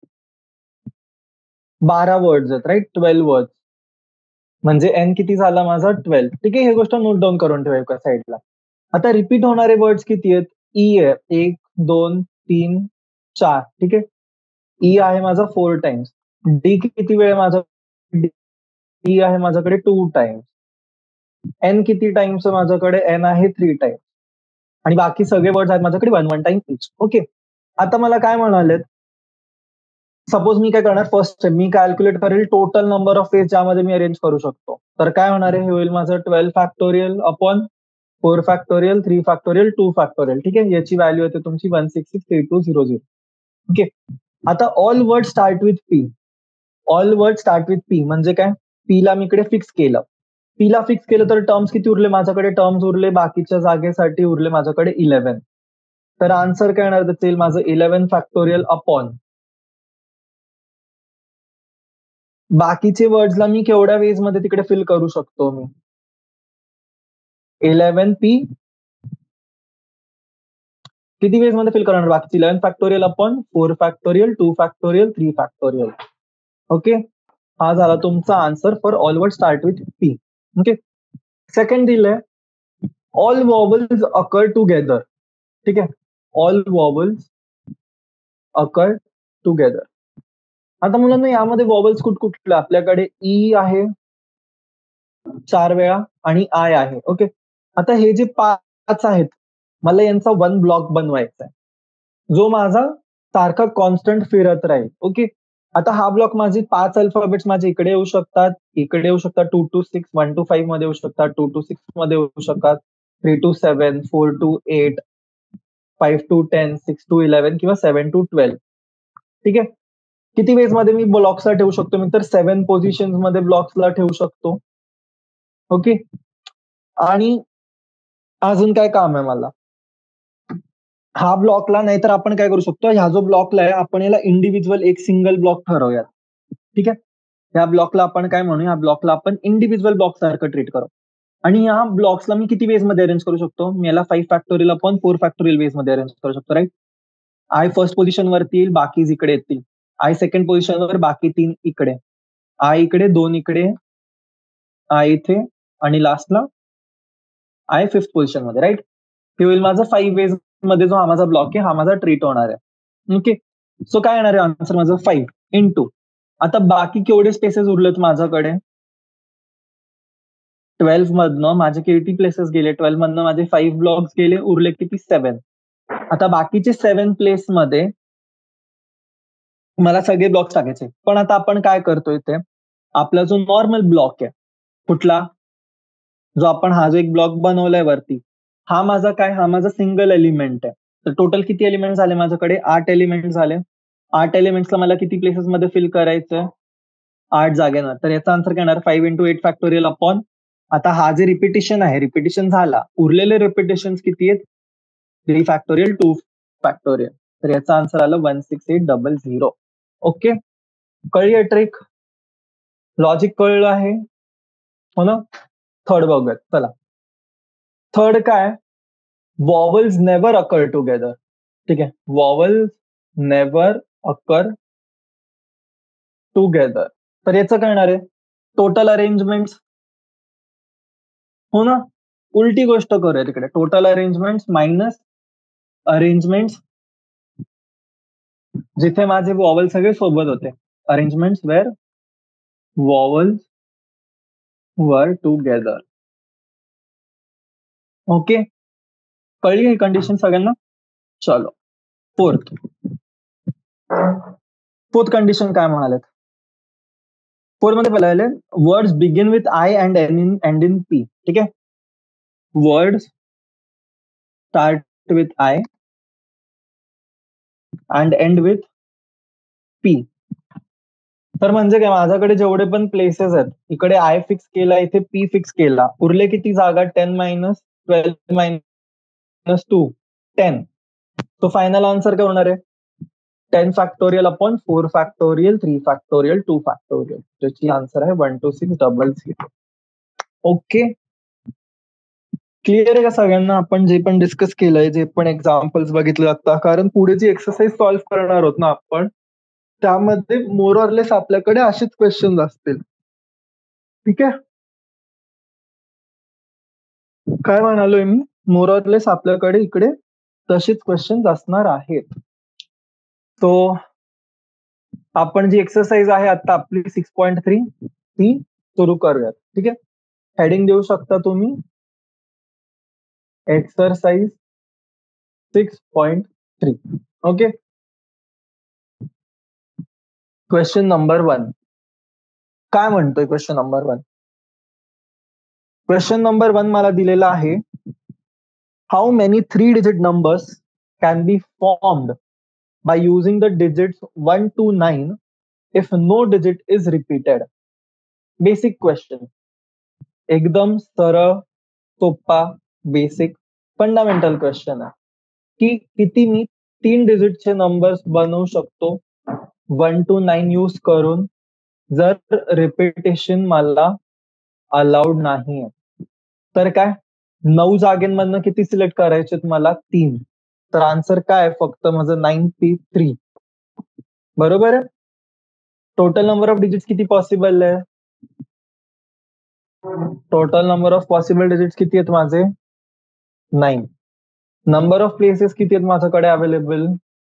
12 वर्ड्स आहेत, राईट? 12 वर्ड्स म्हणजे एन किती झाला माझा? 12, ठीक आहे. हे गोष्ट नोट डाऊन करून ठेवा एका साईडला. आता रिपीट होणारे वर्ड्स किती आहेत? ई आहे 1 2 3 4, ठीक आहे. ई आहे माझा 4 टाइम्स. डी किती वेळ माझा? डी आहे माझ्याकडे 2 टाइम्स. एन किती टाइम्स माझ्याकडे? एन आहे 3 टाइम्स. आणि बाकी सगळे वर्ड्स आहेत माझ्याकडे 1 टाइम इच. ओके, आता मला काय म्हणाले? सपोज मी काय करणार, फर्स्ट मी कॅल्क्युलेट करेल टोटल नंबर ऑफ फेज ज्यामध्ये मी अरेंज करू शकतो. तर काय होणार आहे? हे होईल माझं 12 factorial upon 4 factorial, 3 factorial, 2 factorial, ठीक आहे. याची व्हॅल्यू येते तुमची 1663200. ओके, आता all word start with p. All word start with p म्हणजे काय? पी ला मी इकडे फिक्स केलं. पी ला फिक्स केलं तर टर्म्स किती उरले माझ्याकडे? टर्म्स उरले बाकीच्या जागेसाठी उरले माझ्याकडे 11. तर आन्सर काय येणार त्याचं येईल माझं 11 फॅक्टोरियल अपॉन बाकीचे वर्ड्सला मी केवढ्या वेज मध्ये तिकडे फिल करू शकतो मी 11p किती वेज मध्ये फिल करणार बाकीची 11 factorial upon 4 factorial 2 factorial 3 factorial. Okay, हा झाला तुमचा answer for all word start with p. Okay, second दिलंय ऑल वॉवल्स अकर टुगेदर. ठीक आहे, ऑल वॉवल्स अकर टुगेदर. आता मुलांना यामध्ये वॉवल्स कुठले आपल्याकडे ई आहे 4 वेळा आणि आय आहे. ओके, आता हे जे 5 आहेत मला यांचा 1 ब्लॉक बनवायचा आहे जो माझा सारखा कॉन्स्टंट फिरत राहील. ओके, आता हा ब्लॉक माझे 5 अल्फाबेट्स माझे इकडे येऊ शकतात, इकडे येऊ शकतात, 2 to 6, 1 to 5 मध्ये येऊ शकतात, 2 to 6 मध्ये येऊ शकतात, 3 to 7, 4 to 8, 5 to 10, 6 to 11 किंवा 7 to 12. ठीक आहे, किती वेज मध्ये मी ब्लॉक्सला ठेवू शकतो मी तर 7 पोझिशन मध्ये ब्लॉक्सला ठेवू शकतो. ओके, आणि अजून काय काम आहे मला हा ब्लॉकला, नाहीतर आपण काय करू शकतो ह्या जो ब्लॉकला आहे आपण याला इंडिव्हिज्युअल एक सिंगल ब्लॉक ठरवूयात. ठीक आहे, ह्या ब्लॉकला आपण काय म्हणू, ह्या ब्लॉकला आपण इंडिव्हिज्युअल ब्लॉक सारखं ट्रीट करू. आणि ह्या ब्लॉक्सला मी किती वेज मध्ये अरेंज करू शकतो, मी याला 5 फॅक्टोरियल अपॉन 4 फॅक्टोरियल वेज मध्ये अरेंज करू शकतो. राईट, आय फर्स्ट पोझिशन वरती येईल, बाकी इकडे येतील, आय सेकंड पोझिशनवर, बाकी 3 इकडे, आय इकडे, 2 इकडे, आय इथे, आणि लास्टला आय फिफ्थ पोझिशन मध्ये. राईट, हे होईल माझं 5 वेज मध्ये जो हा माझा ब्लॉक आहे हा माझा ट्रीट होणार आहे. ओके, सो काय येणार आहे आन्सर माझं 5 इंटू, आता बाकी केवढे स्पेसेस उरलेत माझ्याकडे 12 मधनं माझे किती प्लेसेस गेले, 12 मधनं माझे 5 ब्लॉक्स गेले, उरले किती 7. आता बाकीचे 7 प्लेस मध्ये मला सगळे ब्लॉक्स टाकायचे. पण आता आपण काय करतोय ते आपला जो नॉर्मल ब्लॉक आहे कुठला जो आपण हा जो एक ब्लॉक बनवलाय वरती हा माझा काय, हा माझा सिंगल एलिमेंट आहे. तर टोटल किती एलिमेंट झाले माझ्याकडे 8 एलिमेंट झाले. 8 एलिमेंट्सला मला किती प्लेसेस मध्ये फिल करायचं 8 जागेनं. तर याचा आन्सर काय येणार 5 into 8 फॅक्टोरियल अपॉन, आता हा जे रिपिटेशन आहे रिपिटेशन झाला, उरलेले रिपिटेशन किती आहेत 3 फॅक्टोरियल 2 फॅक्टोरियल. तर याचा आन्सर आलं 16800. ओके, कळली ट्रिक, लॉजिक कळलं आहे हो ना. थर्ड बघूयात चला. थर्ड काय, वॉवल्स नेव्हर अकर टुगेदर. ठीक आहे, वॉवल्स नेव्हर अकर टुगेदर. तर याचं काय येणार आहे टोटल अरेंजमेंट हो ना, उलटी गोष्ट करूया तिकडे, टोटल अरेंजमेंट मायनस अरेंजमेंट जिथे माझे वॉवल सगळे सोबत होते, arrangement where vowels were together. Okay, कळली ही कंडिशन सगळ्यांना. चलो फोर्थ, फोर्थ कंडिशन काय म्हणाले, फोर्थ मध्ये पहिला आले words begin with I and end in p. ठीक आहे, words start with I and end with p. तर म्हणजे काय माझ्याकडे जेवढे पण प्लेसेस आहेत इकडे आय फिक्स केला, इथे पी फिक्स केला, उरले किती जागा 10 मायनस 12 मायनस 2 10. तो फायनल आन्सर काय होणार आहे 10 factorial upon 4 factorial 3 factorial 2 factorial, ज्याची आन्सर आहे 12600. ओके, क्लिअर आहे का सगळ्यांना. आपण जे पण डिस्कस केलंय, जे पण एक्झाम्पल्स बघितले आता, कारण पुढे जी एक्सरसाइज सॉल्व्ह करणार आहोत ना आपण त्यामध्ये मोर ऑर लेस आपल्याकडे असेच क्वेश्चन असतील. ठीक आहे, काय म्हणालोय मी, मोर ऑर लेस आपल्याकडे इकडे तसेच क्वेश्चन असणार आहेत. तो आपण जी एक्सरसाइज आहे आता आपली 6.3 ती सुरू करूयात. ठीक आहे, हेडिंग देऊ शकता तुम्ही एक्सरसाइज 6.3. ओके, क्वेश्चन नंबर 1 काय म्हणतोय, क्वेश्चन नंबर 1, क्वेश्चन नंबर 1 मला दिलेला आहे how many 3 digit numbers can be formed by using the digits 1 to 9 if no digit is repeated. Basic question, एकदम सरळ सोपा बेसिक फंडामेंटल क्वेश्चन आहे. की किती मी 3 डिजिटचे नंबर्स बनवू शकतो 1 to 9 यूज करून, जर रिपिटेशन मला अलाउड नाहीये. तर काय 9 जागेमधनं किती सिलेक्ट करायचेत मला? 3. तर आन्सर काय आहे? फक्त माझं 9p3. बरोबर आहे? टोटल नंबर ऑफ डिजिट्स किती पॉसिबल आहे? Total number of possible digits किती आहेत माझे? 9. नंबर ऑफ प्लेसेस किती आहेत माझ्याकडे अवेलेबल?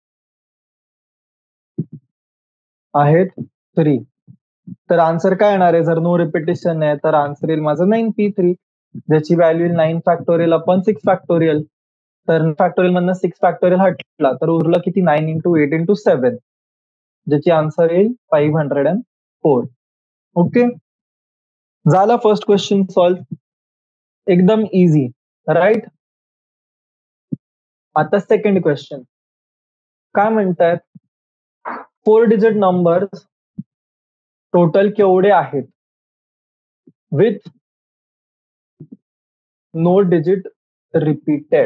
आहेत 3. तर आन्सर काय येणार आहे? जर नो रिपिटेशन आहे तर आन्सर येईल माझं 9p3, ज्याची व्हॅल्यू येईल 9 फॅक्टोरियल अपॉन 6 फॅक्टोरियल. तर फॅक्टोरियल मधनं 6 फॅक्टोरियल हटला तर उरलं किती? 9 इंटू 8 इंटू 7, ज्याची आन्सर येईल 504. ओके, झाला फर्स्ट क्वेश्चन सॉल्व्ह. एकदम इझी, राईट? आता सेकंड क्वेश्चन काय म्हणतायत? 4 डिजिट नंबर टोटल केवढे आहेत विथ नो डिजिट रिपीटेड?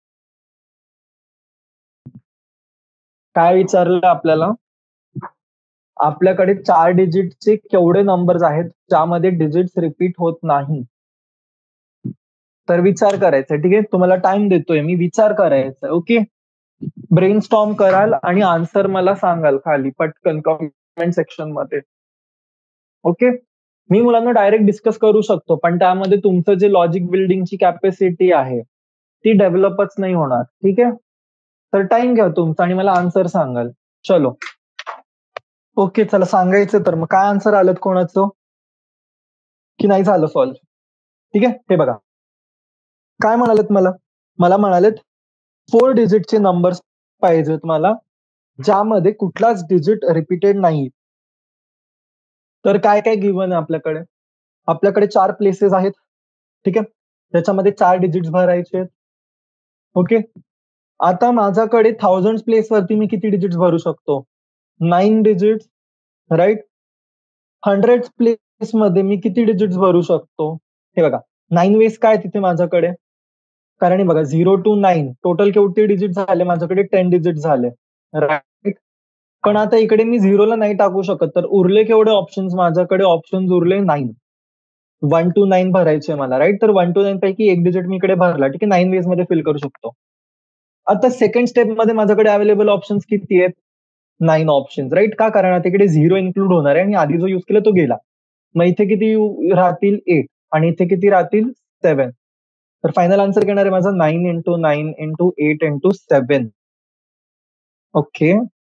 काय विचारलं आपल्याला? आपल्याकडे 4 डिजिटचे केवढे नंबर्स आहेत ज्यामध्ये डिजिट्स रिपीट होत नाही? तर विचार करायचा, ठीक आहे? तुम्हाला टाइम देतोय मी, विचार करायचा. ओके, ब्रेनस्टॉर्म कराल आणि आन्सर मला सांगाल खाली पटकन कमेंट सेक्शन मध्ये. ओके, मी मुलांना डायरेक्ट डिस्कस करू शकतो, पण त्यामध्ये तुमचं जे लॉजिक बिल्डिंगची कॅपॅसिटी आहे ती डेव्हलपच नाही होणार. ठीक आहे, तर टाइम घ्या तुमचा आणि मला आन्सर सांगाल. चलो, ओके, चला सांगायचं. तर मग काय आन्सर आलं कोणाचं की नाही झालं सॉल्व्ह? ठीक आहे, हे बघा काय म्हणालेत मला म्हणालेत 4 डिजिटचे नंबर्स पाहिजेत मला ज्यामध्ये कुठलाच डिजिट रिपीटेड नाही. तर काय काय गिव्हन आहे आपल्याकडे? आपल्याकडे 4 प्लेसेस आहेत, ठीक आहे? त्याच्यामध्ये 4 डिजिट्स भरायचे आहेत. ओके, आता माझ्याकडे 1000 प्लेस वरती मी किती डिजिट्स भरू शकतो? 9 डिजिट्स, राईट? 100 प्लेस मध्ये मी किती डिजिट्स भरू शकतो? हे बघा 9 वेज काय तिथे माझ्याकडे? कारण हे बघा 0 to 9 टोटल किती डिजिट झाले माझ्याकडे? 10 डिजिट झाले, राईट? पण आता इकडे मी 0 ला नाही टाकू शकत, तर उरले केवढे ऑप्शन्स माझ्याकडे? ऑप्शन्स उरले 9. 1 to 9 भरायचे मला, राईट? तर 1 to 9 पैकी एक डिजिट मी इकडे भरला, ठीक आहे? 9 वेज मध्ये फिल करू शकतो. आता सेकंड स्टेप मध्ये माझ्याकडे अवेलेबल ऑप्शन्स किती आहेत? 9 ऑप्शन्स, राईट? का? कारण आता इकडे 0 इन्क्लूड होणार आहे आणि आधी जो यूज केला तो गेला. मग इथे किती राहतील? 8 आणि इथे किती राहतील? 7. तर फायनल आन्सर येणार आहे माझा 9 इंटू 9 इंटू 8 इंटू 7. ओके,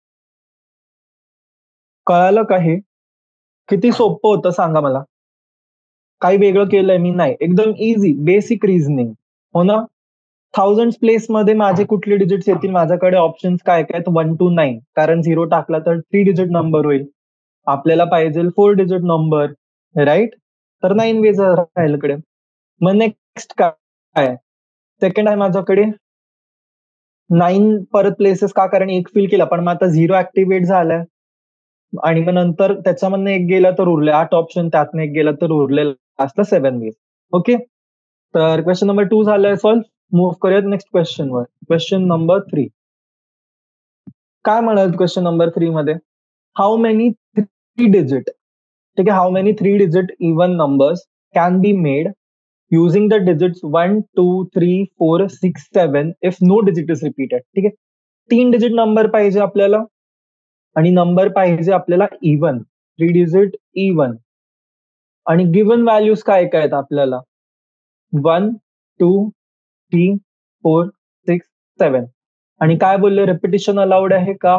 कळालं का हे? किती सोपं होतं सांगा मला. काही वेगळं केलंय मी? नाही, एकदम इझी बेसिक रिझनिंग, हो ना? 1000 प्लेस मध्ये माझे कुठले डिजिट्स येतील? माझ्याकडे ऑप्शन्स काय काय आहेत? 1 to 9, कारण 0 टाकला तर 3 डिजिट नंबर होईल. आपल्याला पाहिजे 4 डिजिट नंबर, राईट? तर 9 वेज राहील इकडे. मग नेक्स्ट काय? सेकंड आहे माझ्याकडे 9 परत प्लेसेस, का? कारण एक फिल केला, पण मग आता 0 ऍक्टिव्हेट झालाय आणि मग नंतर त्याच्यामधनं एक गेला तर उरले 8 ऑप्शन, त्यातनं एक गेला तर उरलेला असला 7 वेज. ओके, तर क्वेश्चन नंबर 2 झालाय सॉल्व्ह. मूव्ह करूयात नेक्स्ट क्वेश्चनवर. क्वेश्चन नंबर 3 काय म्हणाल क्वेश्चन नंबर 3 मध्ये? हाऊ मेनी 3 डिजिट, ठीक आहे, how many 3 digit even numbers can be made using the digits 1, 2, 3, 4, 6, 7 if no digit is repeated. ठीक आहे, 3 डिजिट नंबर पाहिजे आपल्याला आणि नंबर पाहिजे आपल्याला इवन, 3 डिजिट इवन. आणि गिव्हन व्हॅल्यूज काय काय आहेत आपल्याला? 1, 2, 3, 4, 6, 7. आणि काय बोलले? रिपिटेशन अलाउड आहे का?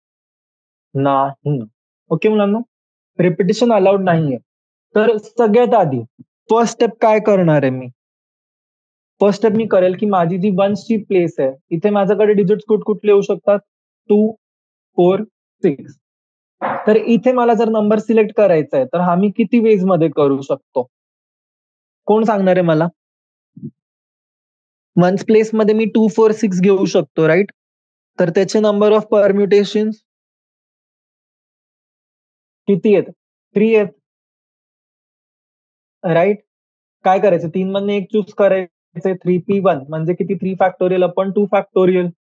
नाही. ओके मुलांना, रिपिटेशन अलाउड नाहीये. तर सगळ्यात आधी फर्स्ट स्टेप काय करणार आहे मी? फर्स्ट स्टेप मी करेल की माझी जी वन्सची प्लेस आहे इथे माझ्याकडे डिजिट्स कुठले येऊ शकतात? 2, 4, 6. तर इथे मला जर नंबर सिलेक्ट करायचा आहे तर हा मी किती वेज मध्ये करू शकतो? कोण सांगणार आहे मला? वन्स प्लेस मध्ये मी 2, 4, 6 घेऊ शकतो, राईट? तर त्याचे नंबर ऑफ परम्युटेशन किती आहेत? 3 आहेत, राईट? काय करायचं? 3 मधनं एक चूज करायचं. 3p1 म्हणजे किती? 3 फॅक्टोरियल अपॉन 2 फॅक्टोरियल.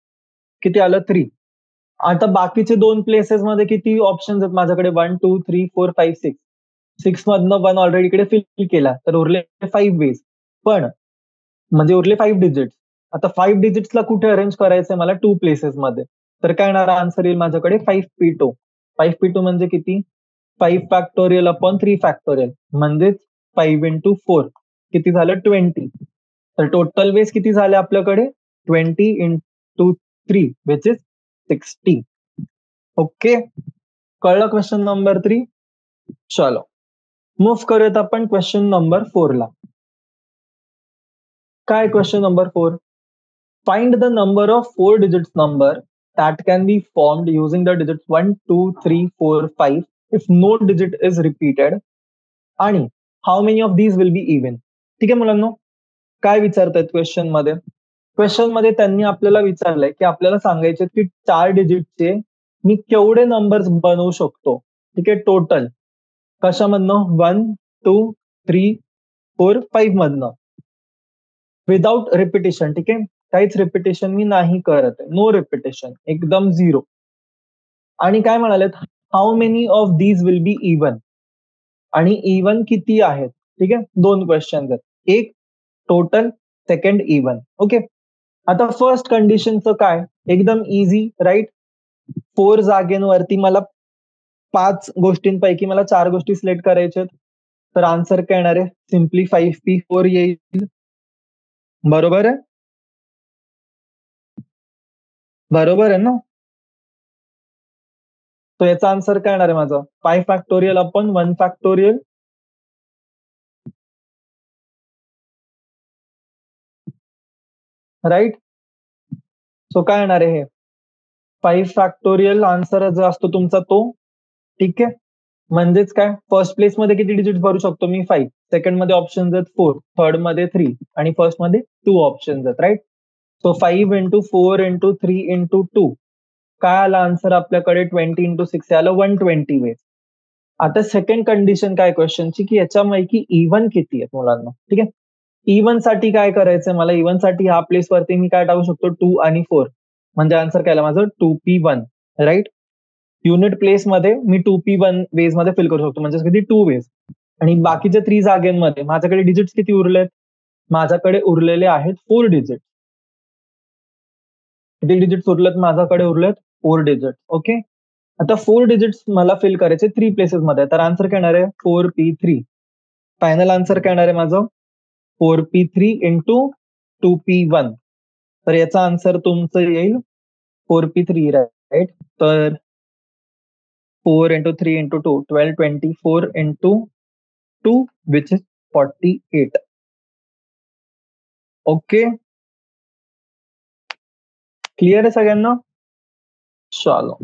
किती आलं 3. आता बाकीचे 2 प्लेसेस मध्ये किती ऑप्शन्स आहेत माझ्याकडे 1, 2, 3, 4, 5, 6. 6 मधनं 1 ऑलरेडी इकडे फिल केला, तर उरले 5 वेज. पण म्हणजे उरले 5 डिजिट्स. आता 5 डिजिट्सला कुठे अरेंज करायचंय मला 2 प्लेसेसमध्ये. तर काय येणार आन्सर येईल माझ्याकडे 5p2. 5p2 म्हणजे किती? 5 फॅक्टोरियल अपॉन 3 फॅक्टोरियल म्हणजेच 5 इंटू 4 किती झालं 20. तर टोटल वेज किती झाले आपल्याकडे 20 इंटू 3 विच इज 60. ओके, कळलं क्वेश्चन नंबर 3. चलो मूव्ह करूयात आपण क्वेश्चन नंबर 4 ला. काय question number 4? Find the number of 4 digits number that can be formed using the digits 1, 2, 3, 4, 5 if no digit is repeated आणि how many of these will be even. ठीक आहे मुलांनो, काय विचारतायत क्वेश्चन मध्ये? क्वेश्चन मध्ये त्यांनी आपल्याला विचारलंय की आपल्याला सांगायचे की 4 डिजिटचे मी केवढे नंबर्स बनवू शकतो. ठीक आहे, टोटल कशामधनं 1, 2, 3, 4, 5 मधनं विदाउट रिपिटेशन. ठीक आहे, काहीच रिपिटेशन मी नाही करत आहे, नो रिपिटेशन, एकदम 0. आणि काय म्हणालेत how many of these will be even. आणि इवन किती आहेत? ठीक आहे, 2 क्वेश्चन आहेत, एक टोटल, सेकंड इवन. ओके, आता फर्स्ट कंडिशनचं काय? एकदम इझी राईट. 4 जागेवरती मला 5 गोष्टींपैकी मला 4 गोष्टी सिलेक्ट करायच्या आहेत. तर आन्सर काय येणार आहे? सिम्पली 5p4 येईल. बरोबर आहे? बरोबर आहे ना? तर याचा आन्सर काय येणार आहे माझं? 5 factorial upon 1 factorial. Right. So काय येणार आहे हे? 5 फॅक्टोरियल आन्सर जो असतो तुमचा तो. ठीक आहे, म्हणजेच काय फर्स्ट प्लेस मध्ये किती डिजिट भरू शकतो मी 5, सेकंड मध्ये ऑप्शन आहेत 4, थर्ड मध्ये 3 आणि फर्स्ट मध्ये 2 ऑप्शन आहेत. Right. So 5 into 4 into 3 into 2 काय आला आन्सर आपल्याकडे 20 इंटू 6 आलं 120 वेज. आता सेकंड कंडिशन काय क्वेश्चनची की याच्यापैकी इव्हन किती आहेत मुलांना. ठीक आहे, इव्हन साठी काय करायचंय मला? इव्हन साठी ह्या प्लेस वरती मी काय टाकू शकतो 2 आणि 4 म्हणजे आन्सर काय आलं माझं 2p1. राईट. युनिट प्लेस मध्ये मी 2p1 वेज मध्ये फिल करू शकतो म्हणजे किती 2 वेज. आणि बाकीच्या 3 जागेमध्ये माझ्याकडे डिजिट्स किती उरलेत? माझ्याकडे उरलेले आहेत 4 डिजिट. किती डिजिट्स उरलेत माझ्याकडे? उरलेत 4 डिजिट. ओके, आता 4 डिजिट्स मला फिल करायचे 3 प्लेसेस मध्ये, तर आन्सर काय येणार आहे 4p3. फायनल आन्सर काय येणार आहे माझं 4p3 इंटू 2p1. तर याचा आन्सर तुमचं येईल 4p3. राईट. तर 4 into 3 into 2 12, 24 into 2 which is 48. Okay, clear आहे सगळ्यांना? चलो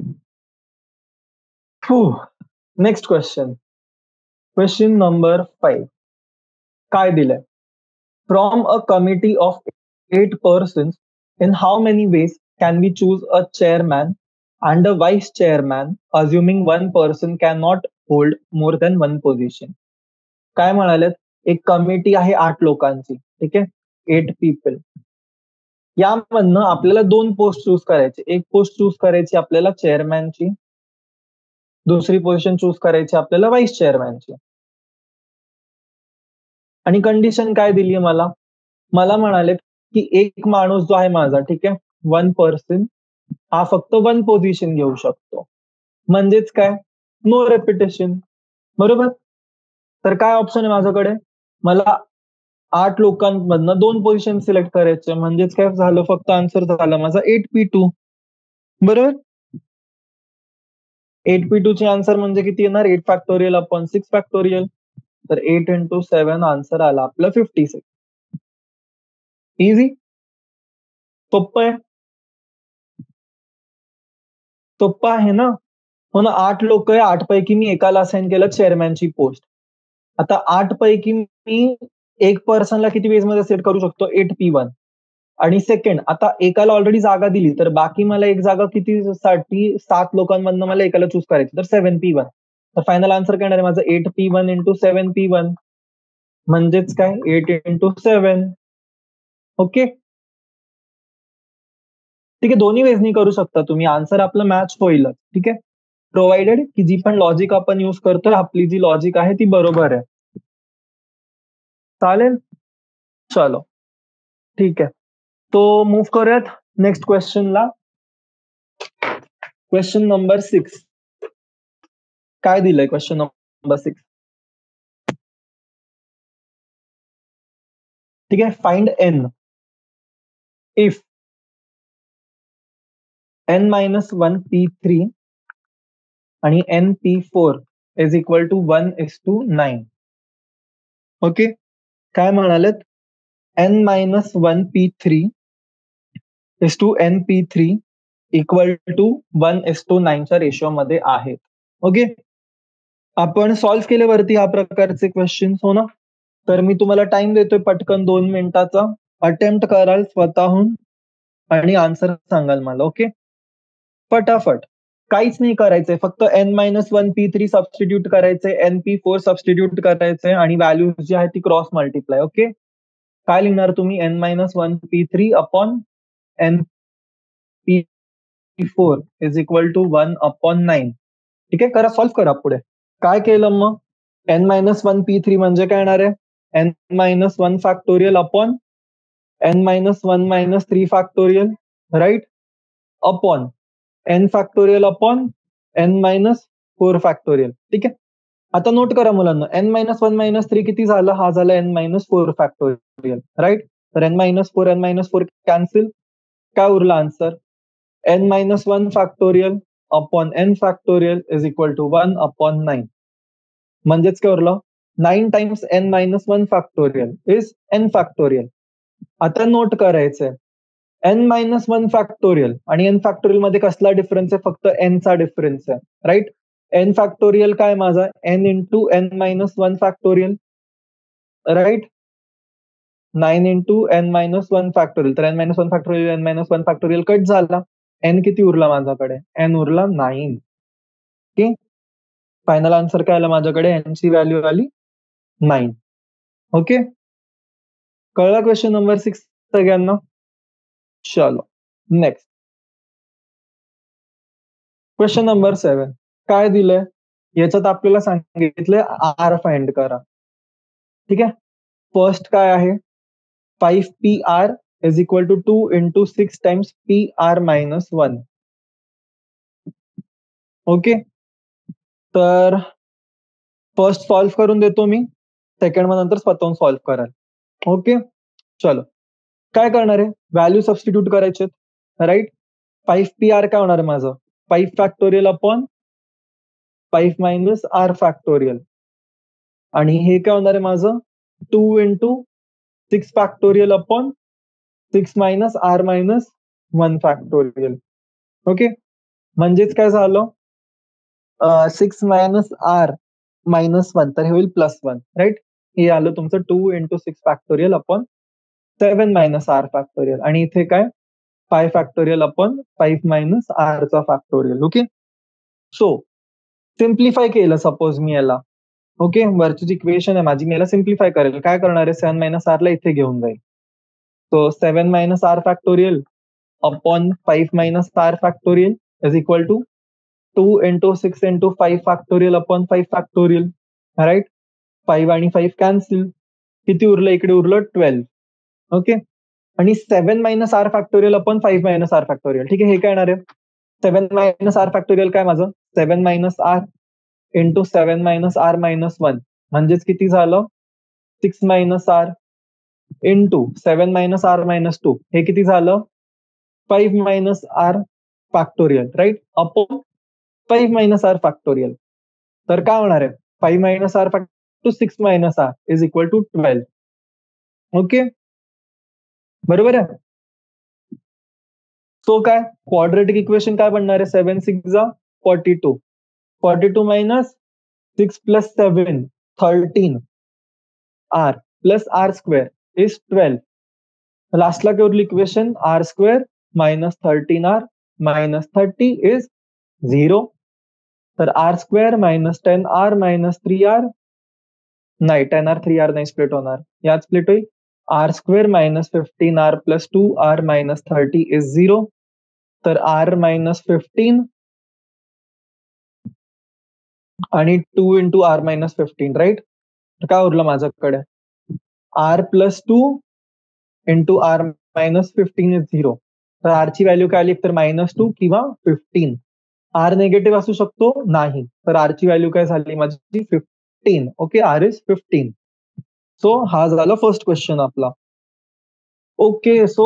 नेक्स्ट क्वेश्चन. क्वेश्चन नंबर 5 काय दिलंय? From a committee of 8 persons in how many ways can we choose a chairman and a vice chairman assuming one person cannot hold more than one position. काय म्हणालेत? एक committee आहे 8 लोकांची. ठीक आहे, 8 people. यामधनं आपल्याला 2 पोस्ट चूज करायचे. एक पोस्ट चूज करायची आपल्याला चेअरमॅनची, दुसरी पोझिशन चूज करायची आपल्याला व्हाईस चेअरमॅनची. आणि कंडिशन काय दिली आहे मला? मला म्हणाले की एक माणूस जो आहे माझा, ठीक आहे, 1 पर्सन हा फक्त 1 पोझिशन घेऊ शकतो. म्हणजेच काय? No repetition. बरोबर. तर काय ऑप्शन आहे माझ्याकडे? मला 8 लोकांमधनं 2 पोझिशन सिलेक्ट करायचे म्हणजेच काय झालं? फक्त आन्सर झाला माझा 8p2. बरोबर. 8p2 ची आन्सर म्हणजे किती येणार? 8 फॅक्टोरियल अपॉन 6 फॅक्टोरियल. तर 8 इंटू 7 आन्सर आला आपला 56. इझी. सोप्पं आहे. सोप्पं आहे ना? हो ना. 8 लोक आहे, 8 पैकी मी एकाला असाइन केलं चेअरमॅनची पोस्ट. आता 8 पैकी मी एक पर्सनला किती वेज मध्ये सेट करू शकतो? 8p1. आणि सेकंड आता एकाला ऑलरेडी जागा दिली, तर बाकी मला एक जागा किती साठी 7 लोकांमधनं मला एकाला चूज करायची, तर 7p1. तर फायनल आन्सर काय येणार आहे माझं 8p1 इंटू 7p1 म्हणजेच काय 8 इंटू 7. ओके, ठीक आहे, दोन्ही वेजनी करू शकता तुम्ही, आन्सर आपलं मॅच होईलच. ठीक आहे, प्रोव्हाइडेड की जी पण लॉजिक आपण यूज करतोय, आपली जी लॉजिक आहे ती बरोबर आहे. चालेल, चलो ठीक आहे. तो मूव्ह करूयात नेक्स्ट क्वेश्चनला. Question number 6. काय दिलंय क्वेश्चन नंबर 6? ठीक आहे, find n if n minus 1 p3 आणि n p4 is equal to 1:9. Okay, काय म्हणालेत? n minus 1 p3 is to n p3 equal to 1:9 च्या रेशो मध्ये आहेत. ओके, आपण सॉल्व्ह केले वरती या प्रकारचे क्वेश्चन, हो ना? तर मी तुम्हाला टाइम देतोय पटकन 2 मिनिटाचा. अटेम्प्ट कराल स्वतःहून आणि आन्सर सांगाल मला. ओके, फटाफट. काहीच नाही करायचंय, फक्त n-1p3 सबस्टिट्यूट करायचंय, np4 सबस्टिट्यूट करायचंय आणि व्हॅल्यूज जी आहे ती क्रॉस मल्टिप्लाय. ओके, काय लिहिणार तुम्ही? n-1p3 upon np4 is equal to 1/9. ठीक आहे, करा, सॉल्व्ह करा पुढे. काय केलं मग? n-1p3 म्हणजे काय येणार आहे? n-1 factorial upon n-1 - 3 factorial, right? Upon n factorial upon n-4 factorial. ठीक आहे, आता नोट करा मुलांना, n-1 - 3 किती झालं? हा झाला n-4 फॅक्टोरियल, राईट? तर n-4 कॅन्सल. काय उरला answer? n-1 factorial upon n factorial is equal to 1/9. म्हणजेच काय उरलं? 9 times n-1 factorial is n factorial. आता नोट करायचंय, n-1 फॅक्टोरियल आणि n फॅक्टोरियल मध्ये कसला डिफरन्स आहे? फक्त n चा डिफरन्स आहे, राईट? n फॅक्टोरियल काय माझा? n into n-1 factorial, right? 9 into n-1 factorial. तर n-1 factorial n-1 factorial cut झाला. n किती उरला माझ्याकडे? n उरला 9. ओके, फायनल आन्सर काय आला माझ्याकडे? n ची व्हॅल्यू आली 9. ओके, कळला क्वेश्चन नंबर 6 सगळ्यांना? चलो नेक्स्ट, क्वेश्चन नंबर 7. काय दिलंय? याच्यात आपल्याला सांगितलंय आर फाइंड करा. ठीक आहे, फर्स्ट काय आहे? 5pr is equal to 2 into 6 times pr-1. Okay, तर फर्स्ट सॉल्व्ह करून देतो मी, सेकंड मग नंतर स्वतःहून सॉल्व्ह कराल. ओके, चलो काय करणार आहे? व्हॅल्यू सबस्टिट्यूट करायचे, राईट? 5pr काय होणार आहे माझं? 5 factorial upon 5 minus r factorial, आणि हे काय होणार आहे माझं? 2 into 6 factorial upon 6 minus r minus 1 factorial. Okay, म्हणजेच काय झालं? 6 मायनस आर मायनस 1, तर हे होईल +1, राईट? हे आलं तुमचं 2 into 6 factorial upon 7 minus r factorial, आणि इथे काय? 5 फॅक्टोरियल अपॉन 5 मायनस आर चा फॅक्टोरियल. ओके, सो सिम्प्लिफाय केलं सपोज मी याला. ओके, वरची जी इक्वेशन आहे माझी, मी याला सिम्प्लिफाय करेल. काय करणार आहे? 7 मायनस आर ला इथे घेऊन जाईल. So 7 minus r factorial upon 5 minus r factorial is equal to 2 into 6 into 5 factorial upon 5 factorial, right? 5 आणि 5 कॅन्सल. किती उरलं? इकडे उरलं 12. ओके, आणि 7 minus r factorial upon 5 minus r factorial. ठीक आहे, हे काय येणार आहे? 7 मायनस आर फॅक्टोरियल काय माझं? 7 minus r into 7 minus r minus 1, म्हणजेच किती झालं? 6 minus r into 7 minus r minus 2, हे किती झालं? 5 minus r factorial, right? Upon 5 minus r factorial. तर काय होणार आहे? 5 minus r factor 6 minus r is equal to 12. Okay, बरोबर आहे? सो काय क्वाड्रेटिक इक्वेशन काय बनणार आहे? 7 6 42. 42 minus 6 plus 7 13 r plus r square is 12. लास्टला काय उरली equation? R square minus 13r minus 30 is 0. तर R square minus 10r minus 3r, नाही 10r 3r नाही स्प्लिट होणार, यात स्प्लिट होईल. R square minus 15r plus 2r minus 30 is 0. तर R मायनस 15 आणि 2 इंटू R मायनस 15, राईट? तर काय उरलं माझ्याकडे? R plus 2 into R minus 15 is 0. तर R ची व्हॅल्यू काय आली? तर -2 किंवा 15. R निगेटिव्ह असू शकतो? नाही. तर R ची व्हॅल्यू काय झाली माझी? 15. Okay, R is 15. सो हा झाला फर्स्ट क्वेश्चन आपला. Okay, so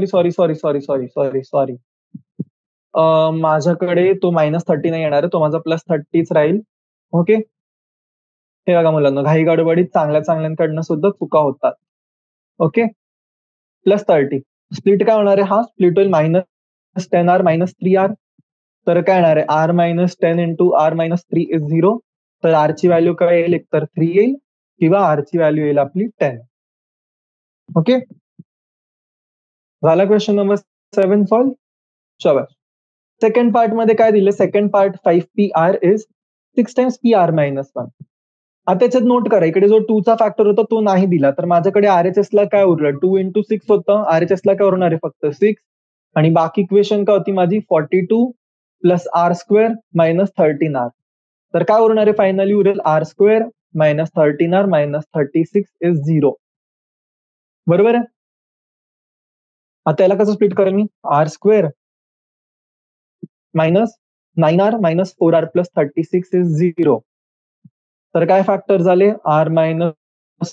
sorry. माझ्याकडे तो -30 नाही येणार आहे, तो माझा +30च राहील. ओके. हे बघा मुलांना, घाई गडबडीत चांगल्या चांगल्यांकडनं सुद्धा चुका होतात. ओके. +30. स्प्लिट काय होणार आहे? हा स्प्लिट होईल -10R मायनस 3R. तर काय येणार आहे? R minus 10 into R minus 3 is 0. तर R ची व्हॅल्यू काय येईल? एकतर 3 येईल किंवा R ची व्हॅल्यू येईल आपली 10. ओके. झाला क्वेश्चन नंबर 7 सॉल्व. चला. सेकंड पार्ट मध्ये काय दिले? Second part 5PR is 6 times PR minus 1. आता त्याच्यात नोट करा, इकडे जो 2 चा फॅक्टर होता तो नाही दिला, तर माझ्याकडे RHS ला काय उरलं? 2 इंटू 6 होतं. RHS ला काय उरणार आहे? फक्त 6. आणि बाकी इक्वेशन काय होती माझी? 42 plus R square minus 13R. तर काय उरणार आहे? फायनली उरेल R square minus 13R minus 36 is 0. बरोबर आहे? आता याला कसं स्प्लिट करेल मी? R square minus 9R minus 4R plus 36 is 0. तर काय फॅक्टर झाले? R minus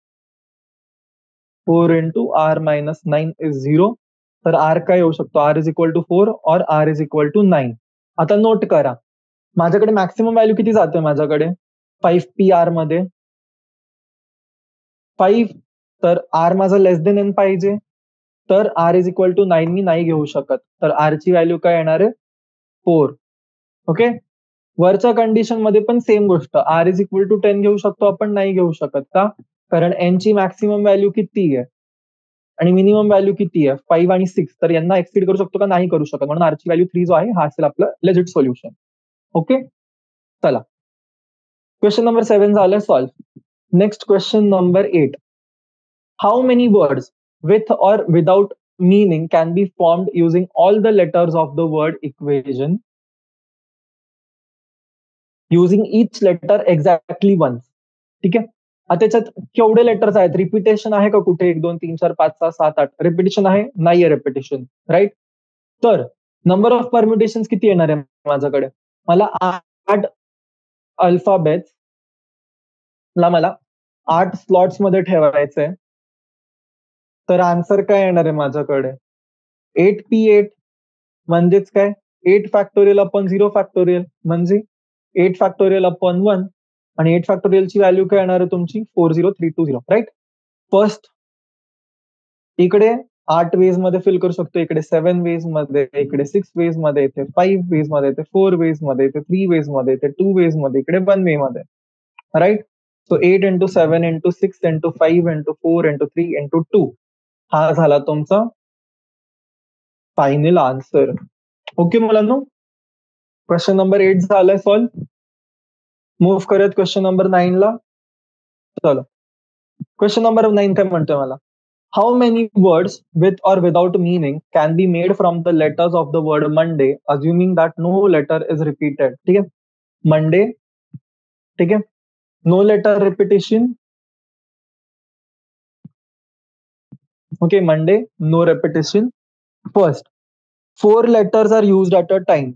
4 into R minus 9 is 0. तर R काय येऊ शकतो? R इज इक्वल टू 4 और R इज इक्वल टू 9. आता नोट करा, माझ्याकडे मॅक्सिमम व्हॅल्यू किती जाते माझ्याकडे? 5PR मध्ये 5. तर R माझा लेस देन n पाहिजे. तर R इज इक्वल टू 9 मी नाही घेऊ शकत. तर R ची व्हॅल्यू काय येणार आहे? 4. ओके. वरच्या कंडिशन मध्ये पण सेम गोष्ट, R इज इक्वल टू 10 घेऊ शकतो आपण? नाही घेऊ शकत. का? कारण n ची मॅक्सिमम व्हॅल्यू किती आहे आणि मिनिमम व्हॅल्यू किती आहे? 5 आणि 6. तर यांना एक्सीड करू शकतो का? नाही करू शकत. म्हणून R ची व्हॅल्यू 3 जो आहे हा असेल आपलं लेजिट सोल्युशन. ओके. चला, क्वेश्चन नंबर 7 झालं solve. Next question number 8. How many words with or without meaning can be formed using all the letters of the word equation using each letter exactly once. ठीक आहे. आता त्याच्यात केवढे letters आहेत? Repetition आहे का कुठे? 1 2 3 4 5 6 7 8 रिपिटेशन आहे? नाहीये रिपिटेशन, राईट? तर नंबर ऑफ परम्युटेशन किती येणार आहे माझ्याकडे? मला 8 अल्फाबेट्स ला मला 8 स्लॉट्स मध्ये ठेवायचंय. तर आन्सर काय येणार आहे माझ्याकडे? 8P8 म्हणजेच काय? 8 फॅक्टोरियल अपॉन 0 फॅक्टोरियल म्हणजे 8 फॅक्टोरियल अपॉन 1 आणि 8 फॅक्टोरियलची व्हॅल्यू काय येणार आहे तुमची? 40320, राईट? फर्स्ट इकडे 8 वेज मध्ये फिल करू शकतो, इकडे 7 वेज मध्ये, इकडे 6 वेज मध्ये, इथे 5 वेज मध्ये, इथे 4 वेज मध्ये, इथे 3 वेज मध्ये, इथे 2 वेज मध्ये, इकडे 1 वे मध्ये, right? So 8 into 7 into 6 into 5 into 4 into 3 into 2 हा झाला तुमचा फायनल आन्सर. ओके मुलांनो, क्वेश्चन नंबर 8 झालाय सॉल्व. मूव्ह करत क्वेश्चन नंबर 9 ला. चलो, क्वेश्चन नंबर 9 काय म्हणतोय मला? How many words with or without meaning can be made from the letters of the word Monday assuming that no letter is repeated. ठीक आहे. Monday, ठीक आहे. No letter repetition. Okay, Monday, no repetition. First, 4 letters are used at a time.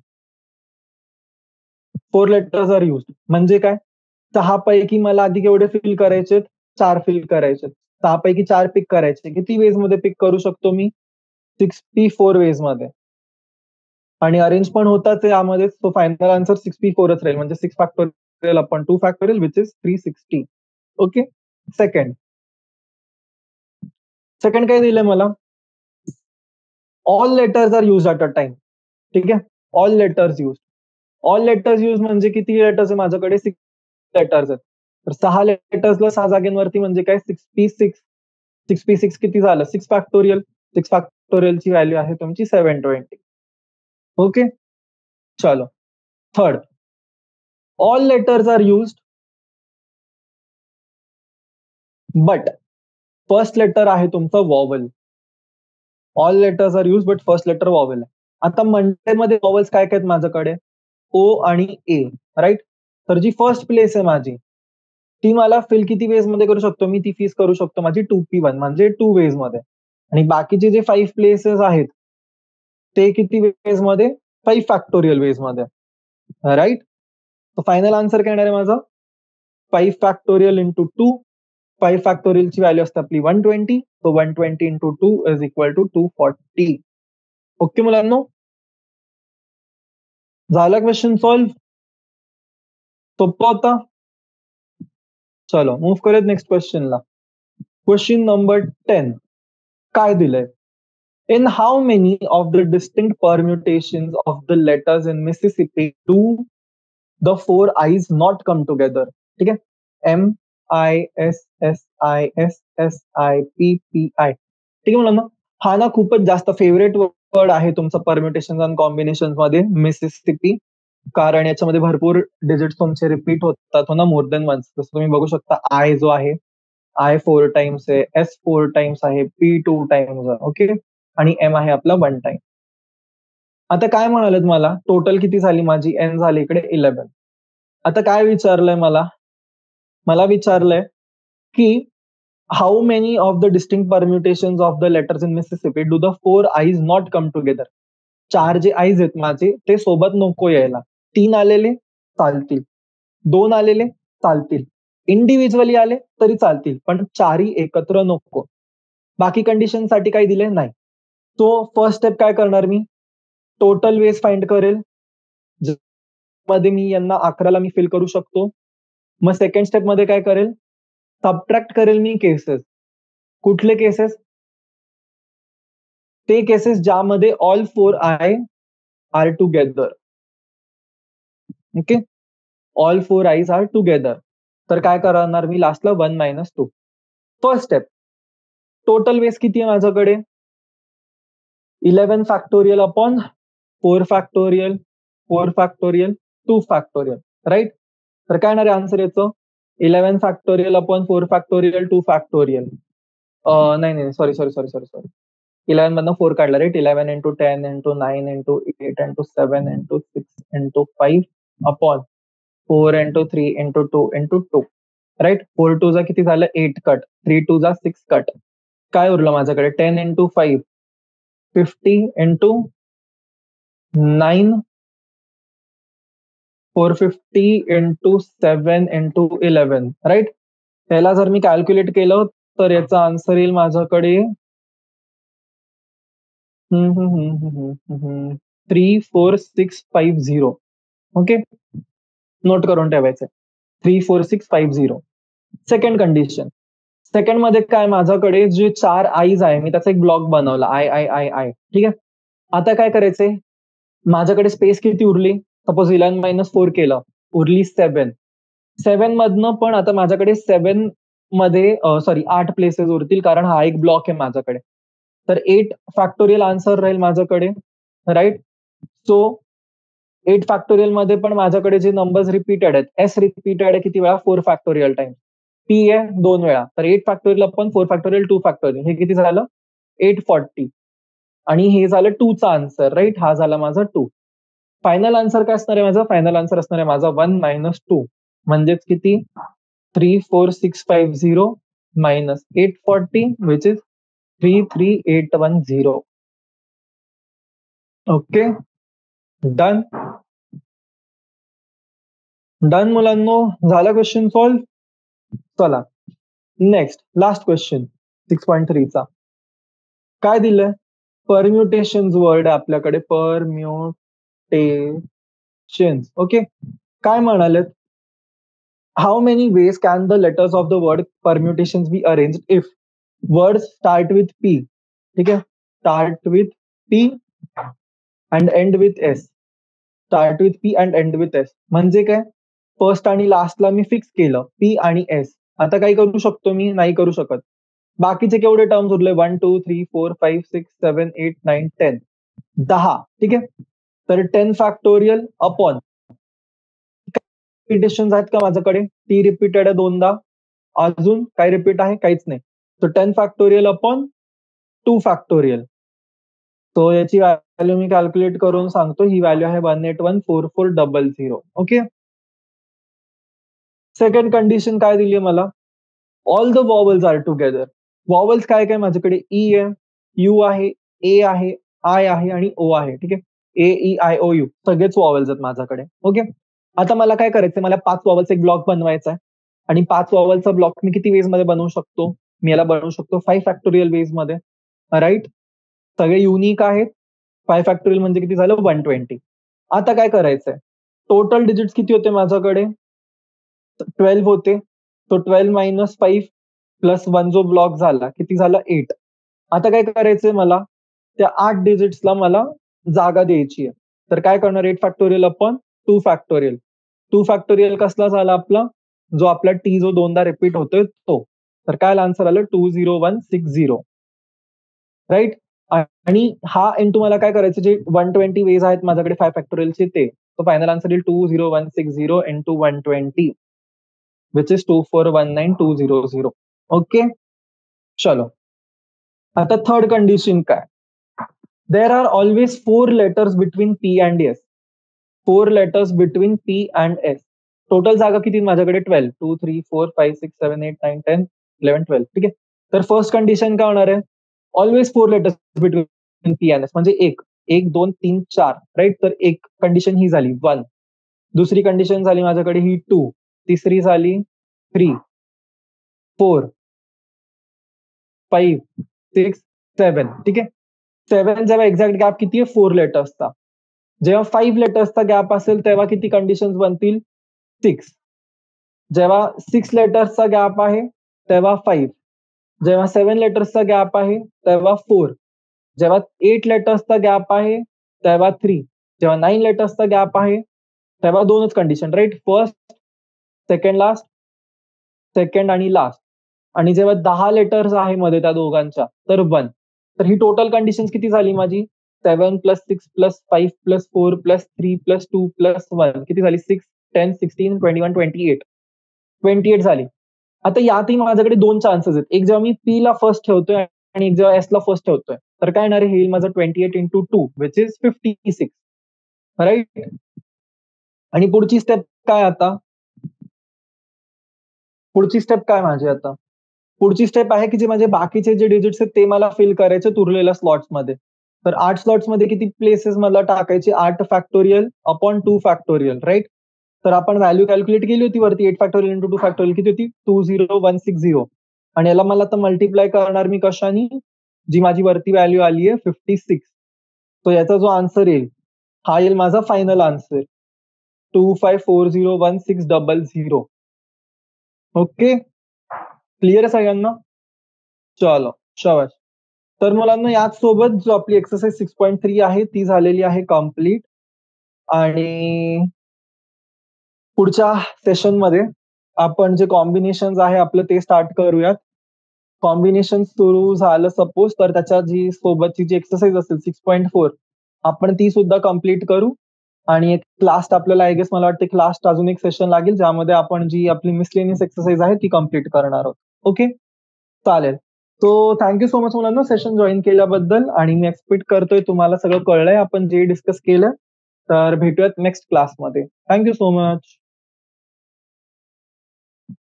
4 letters are used. म्हणजे काय? 6 पैकी मला आधी केवढे फिल करायचेत? 4 फिल करायचेत. 6 पैकी 4 पिक करायचे. किती वेज मध्ये पिक करू शकतो मी? 64 वेज मध्ये. आणि अरेंज पण होताच आहे यामध्ये. सो फायनल आन्सर 64च राहील. म्हणजे 6 factorial upon 2 factorial which is 360. Okay. Second काय दिलंय मला? All letters are use at a time. ठीक आहे. All letters use. All letters use म्हणजे किती लेटर्स आहे माझ्याकडे? 6 लेटर्स आहेत. तर 6 लेटर्सला 6 जागेवरती म्हणजे काय? 6P6. 6P6 किती झालं? 6 फॅक्टोरियल. 6 फॅक्टोरियलची व्हॅल्यू आहे तुमची 720. ओके. चलो, third, all letters are use but first letter आहे तुमचं vowel. All letters are use but first letter vowel आहे. आता मंडेमध्ये वॉवल्स काय काय आहेत माझ्याकडे? ओ आणि ए, राईट? तर जी फर्स्ट प्लेस आहे माझी, ती मला फिल किती वेज मध्ये करू शकतो मी? ती फीस करू शकतो माझी 2p1 म्हणजे 2 वेज मध्ये. आणि बाकीचे जे 5 प्लेसेस आहेत, ते किती वेज मध्ये? 5 फॅक्टोरियल वेज मध्ये, राईट? तर फायनल आन्सर काय येणार आहे माझं? 5 फॅक्टोरियल इंटू 2. 5 फॅक्टोरियलची व्हॅल्यू असते आपली 120. So 120 into 2 is equal to 240. Okay मुलांनो, झाला क्वेश्चन सॉल्व्ह? सोपं होता? चलो मूव्ह करूयात नेक्स्ट क्वेश्चनला. क्वेश्चन नंबर 10 काय दिलंय? In how many of the distinct permutations of the letters in Mississippi do the four I's not come together? ठीक है, MISSISSIPPI. ठीक आहे मुलांना, हा ना खूपच जास्त फेवरेट वर्ड आहे तुमचा परम्युटेशन आणि कॉम्बिनेशन मध्ये, मिसिसिपी. कारण याच्यामध्ये भरपूर डिजिट तुमचे रिपीट होतात हो ना, मोर देन वन्स. जसं तुम्ही बघू शकता, आय जो आहे, आय 4 टाइम्स आहे, एस 4 टाइम्स आहे, पी 2 टाइम्स आहे, ओके. आणि एम आहे आपला 1 टाइम. आता काय म्हणाले मला, टोटल किती झाली माझी? एन झाली इकडे 11. आता काय विचारलंय मला? मला विचारलंय की how many of the distinct permutations of the letters in Mississippi do the 4 I's not come together? 4 जे आईज आहेत माझे, ते सोबत नको यायला. 3 आलेले चालतील, 2 आलेले चालतील, इंडिव्हिज्युअली आले तरी चालतील, पण 4ही एकत्र नको. बाकी कंडिशन साठी काही दिले नाही. तो फर्स्ट स्टेप काय करणार मी? टोटल वेज फाइंड करेल, मध्ये मी यांना 11ला मी फिल करू शकतो. मग सेकंड स्टेप मध्ये काय करेल? सबट्रॅक्ट करेल मी केसेस. कुठले केसेस? ते केसेस ज्यामध्ये all 4 I are together. Okay, all 4 I's are together. तर काय करणार मी लास्टला 1 - 2. फर्स्ट स्टेप, टोटल वेज किती आहे माझ्याकडे? 11 factorial upon 4 factorial, 4 factorial, 2 factorial, right? तर काय येणार आहे आन्सर याचं? 11 फॅक्टोरियल अपॉन 4 फॅक्टोरियल, 2 फॅक्टोरियल. नाही नाही, sorry sorry sorry sorry sorry, 11 मधनं 4 काढला, right? 11 into 10 into 9 into 8 into 7 into 6 into 5 upon 4 into 3 into 2 into 2, right? 4 2 जा किती झालं? 8 कट, 3 2 जा 6 कट. काय उरलं माझ्याकडे? 10 into 5, 50 into 9, 450 into 7 into 11, right? त्याला जर मी कॅल्क्युलेट केलं तर याचा आन्सर येईल माझ्याकडे 34650. ओके, नोट करून ठेवायचं, 34650. सेकंड कंडिशन, सेकंड मध्ये काय, माझ्याकडे जे 4 आईज आहे, मी त्याचा एक ब्लॉक बनवला, आय आय आय आय. ठीक आहे, आता काय करायचंय? माझ्याकडे स्पेस किती उरली? सपोज 11 - 4 केलं, उरली 7. 7 मधनं पण आता माझ्याकडे 7 मध्ये सॉरी 8 प्लेसेस उरतील, कारण हा एक ब्लॉक आहे माझ्याकडे. तर 8 फॅक्टोरियल आन्सर राहील माझ्याकडे, राईट? सो 8 फॅक्टोरियल मध्ये पण माझ्याकडे जे नंबर्स रिपीटेड आहेत, एस रिपीटेड आहे किती वेळा? 4 फॅक्टोरियल टाइम. पी आहे 2 वेळा, तर 8 फॅक्टोरियल अपॉन 4 फॅक्टोरियल 2 फॅक्टोरियल, हे किती झालं? 840. आणि हे झालं 2 चा आन्सर, राईट? हा झाला माझा 2. फायनल आन्सर काय असणार आहे माझा? फायनल आन्सर असणार आहे माझा 1 - 2, म्हणजेच किती? 34650 minus 840, which is 33810. Okay, done. Done मुलांनो, झाला क्वेश्चन सॉल्व्ह? चला नेक्स्ट, लास्ट क्वेश्चन 6.3 चा. काय दिलंय? परम्युटेशन वर्ड आहे आपल्याकडे, परम्युटेशन. ओके, काय म्हणाले? How many ways can the letters of the word permutation be arrange if word start with P? ठीक आहे, start with P and end with S. Start with P and end with S म्हणजे काय? First आणि लास्टला मी fix केलं P आणि S. आता काय करू शकतो मी? नाही करू शकत. बाकीचे केवढे टर्म्स उरले? 1 2 3 4 5 6 7 8 9 10, 10. ठीक आहे, तर 10 फॅक्टोरियल अपॉन रिपिटेशन आहेत का माझ्याकडे? टी रिपीटेड आहे 2दा. अजून काय रिपीट आहे? काहीच नाही. तर 10 फॅक्टोरियल अपॉन 2 फॅक्टोरियल. तो याची व्हॅल्यू मी कॅल्क्युलेट करून सांगतो. ही व्हॅल्यू आहे 1814400. ओके. सेकंड कंडिशन काय दिली आहे मला? All the vowels are together. Vowels काय काय माझ्याकडे ई आहे, यू आहे, ए आहे, आय आहे आणि ओ आहे. ठीक आहे. A, E, I, O, U सगळेच वॉवल्स आहेत माझ्याकडे. ओके. आता मला काय करायचंय? मला 5 वॉवल्स एक ब्लॉक बनवायचा आहे आणि 5 वॉवल्सचा ब्लॉक मी किती वेज मध्ये बनवू शकतो? मी याला बनवू शकतो 5 फॅक्टोरियल वेज मध्ये. राईट? सगळे युनिक आहेत. 5 फॅक्टोरियल म्हणजे किती झालं? 120. आता काय करायचंय? टोटल डिजिट्स किती होते माझ्याकडे? 12 होते. तो 12 मायनस 5 प्लस 1 जो ब्लॉक झाला, किती झाला? 8. आता काय करायचंय मला? त्या 8 डिजिट्सला मला जागा द्यायची आहे. तर काय करणार? 8 फॅक्टोरियल अपॉन 2 फॅक्टोरियल. 2 फॅक्टोरियल कसला झाला आपला? जो आपला टी जो दोनदा रिपीट होतोय तो. तर काय आन्सर आलं? 20160. राईट? आणि हा इंटू मला काय करायचं? जे 120 वेज आहेत माझ्याकडे 5 फॅक्टोरियलचे ते. तो फायनल आन्सर येईल 20160 इंटू 120 विच इज 2419200. ओके. चलो. आता थर्ड कंडिशन काय? There are always 4 letters between P and S. 4 letters between P and S. Total जागा किती माझ्याकडे? 12. 2, 3, 4, 5, 6, 7, 8, 9, 10, 11, 12. ठीक आहे. तर फर्स्ट कंडिशन काय होणार आहे? Always 4 letters between P and S म्हणजे 1, 1, 2, 3, 4. राईट? तर एक कंडिशन ही झाली 1. दुसरी कंडिशन झाली माझ्याकडे ही 2. तिसरी झाली 3, 4, 5, 6, 7. ठीक आहे. 7 जेव्हा एक्झॅक्ट गॅप किती आहे? 4 लेटर्सचा. जेव्हा 5 लेटर्सचा गॅप असेल तेव्हा किती कंडिशन्स बनतील? 6. जेव्हा 6 लेटर्सचा गॅप आहे तेव्हा 5. जेव्हा 7 लेटर्सचा गॅप आहे तेव्हा 4. जेव्हा 8 लेटर्सचा गॅप आहे तेव्हा 3. जेव्हा 9 लेटर्सचा गॅप आहे तेव्हा 2च condition. Right? First, second last, second आणि लास्ट. आणि जेव्हा 10 लेटर्स आहे मध्ये त्या दोघांच्या तर 1. तर ही टोटल कंडिशन किती झाली माझी? 7 plus 6 plus 5 plus 4 plus 3 plus 2 plus 1 किती झाली? 6, 10, 16, 21, 28. 28 झाली. आता यातही माझ्याकडे 2 चान्सेस आहेत. एक जेव्हा मी पी ला फर्स्ट ठेवतोय आणि एक जेव्हा एस ला फर्स्ट ठेवतोय. तर काय येणार आहे? येईल माझं 28 इंटू 2 विच इज 56. राईट? आणि पुढची स्टेप काय आता? पुढची स्टेप काय माझी आता? पुढची स्टेप आहे की जे माझे बाकीचे जे डिजिट्स आहेत ते मला फिल करायचे उरलेल्या स्लॉट्समध्ये. तर 8 स्लॉट्समध्ये किती प्लेसेस मला टाकायचे? 8 फॅक्टोरियल अपॉन 2 फॅक्टोरियल. राईट? तर आपण व्हॅल्यू कॅल्क्युलेट केली होती वरती 8 फॅक्टोरियल इंटू 2 फॅक्टोरियल किती होती? 20160. आणि याला मला आता मल्टिप्लाय करणार मी कशानी? जी माझी वरती व्हॅल्यू आली आहे 56. तो याचा जो आन्सर येईल हा येईल माझा फायनल आन्सर 2540160. ओके. क्लिअर आहे सगळ्यांना? चलो शाबाश. तर मुलांना याच सोबत जो आपली एक्सरसाइज 6.3 आहे ती झालेली आहे कंप्लीट. आणि पुढच्या सेशनमध्ये आपण जे कॉम्बिनेशन आहे आपलं ते स्टार्ट करूयात. कॉम्बिनेशन सुरू झालं सपोज तर त्याच्या जी सोबतची जी एक्सरसाइज असेल 6.4 आपण ती सुद्धा कंप्लीट करू. आणि एक लास्ट आपल्याला आय गेस मला वाटतं लास्ट अजून एक सेशन लागेल ज्यामध्ये आपण जी आपली मिसलेनियस एक्सरसाइज आहे ती कंप्लीट करणार आहोत. ओके. चालेल. सो थँक्यू सो मच मुलांना सेशन जॉईन केल्याबद्दल. आणि मी एक्सपेक्ट करतोय तुम्हाला सगळं कळलंय आपण जे डिस्कस केलं. तर भेटूयात नेक्स्ट क्लासमध्ये. Thank you so much.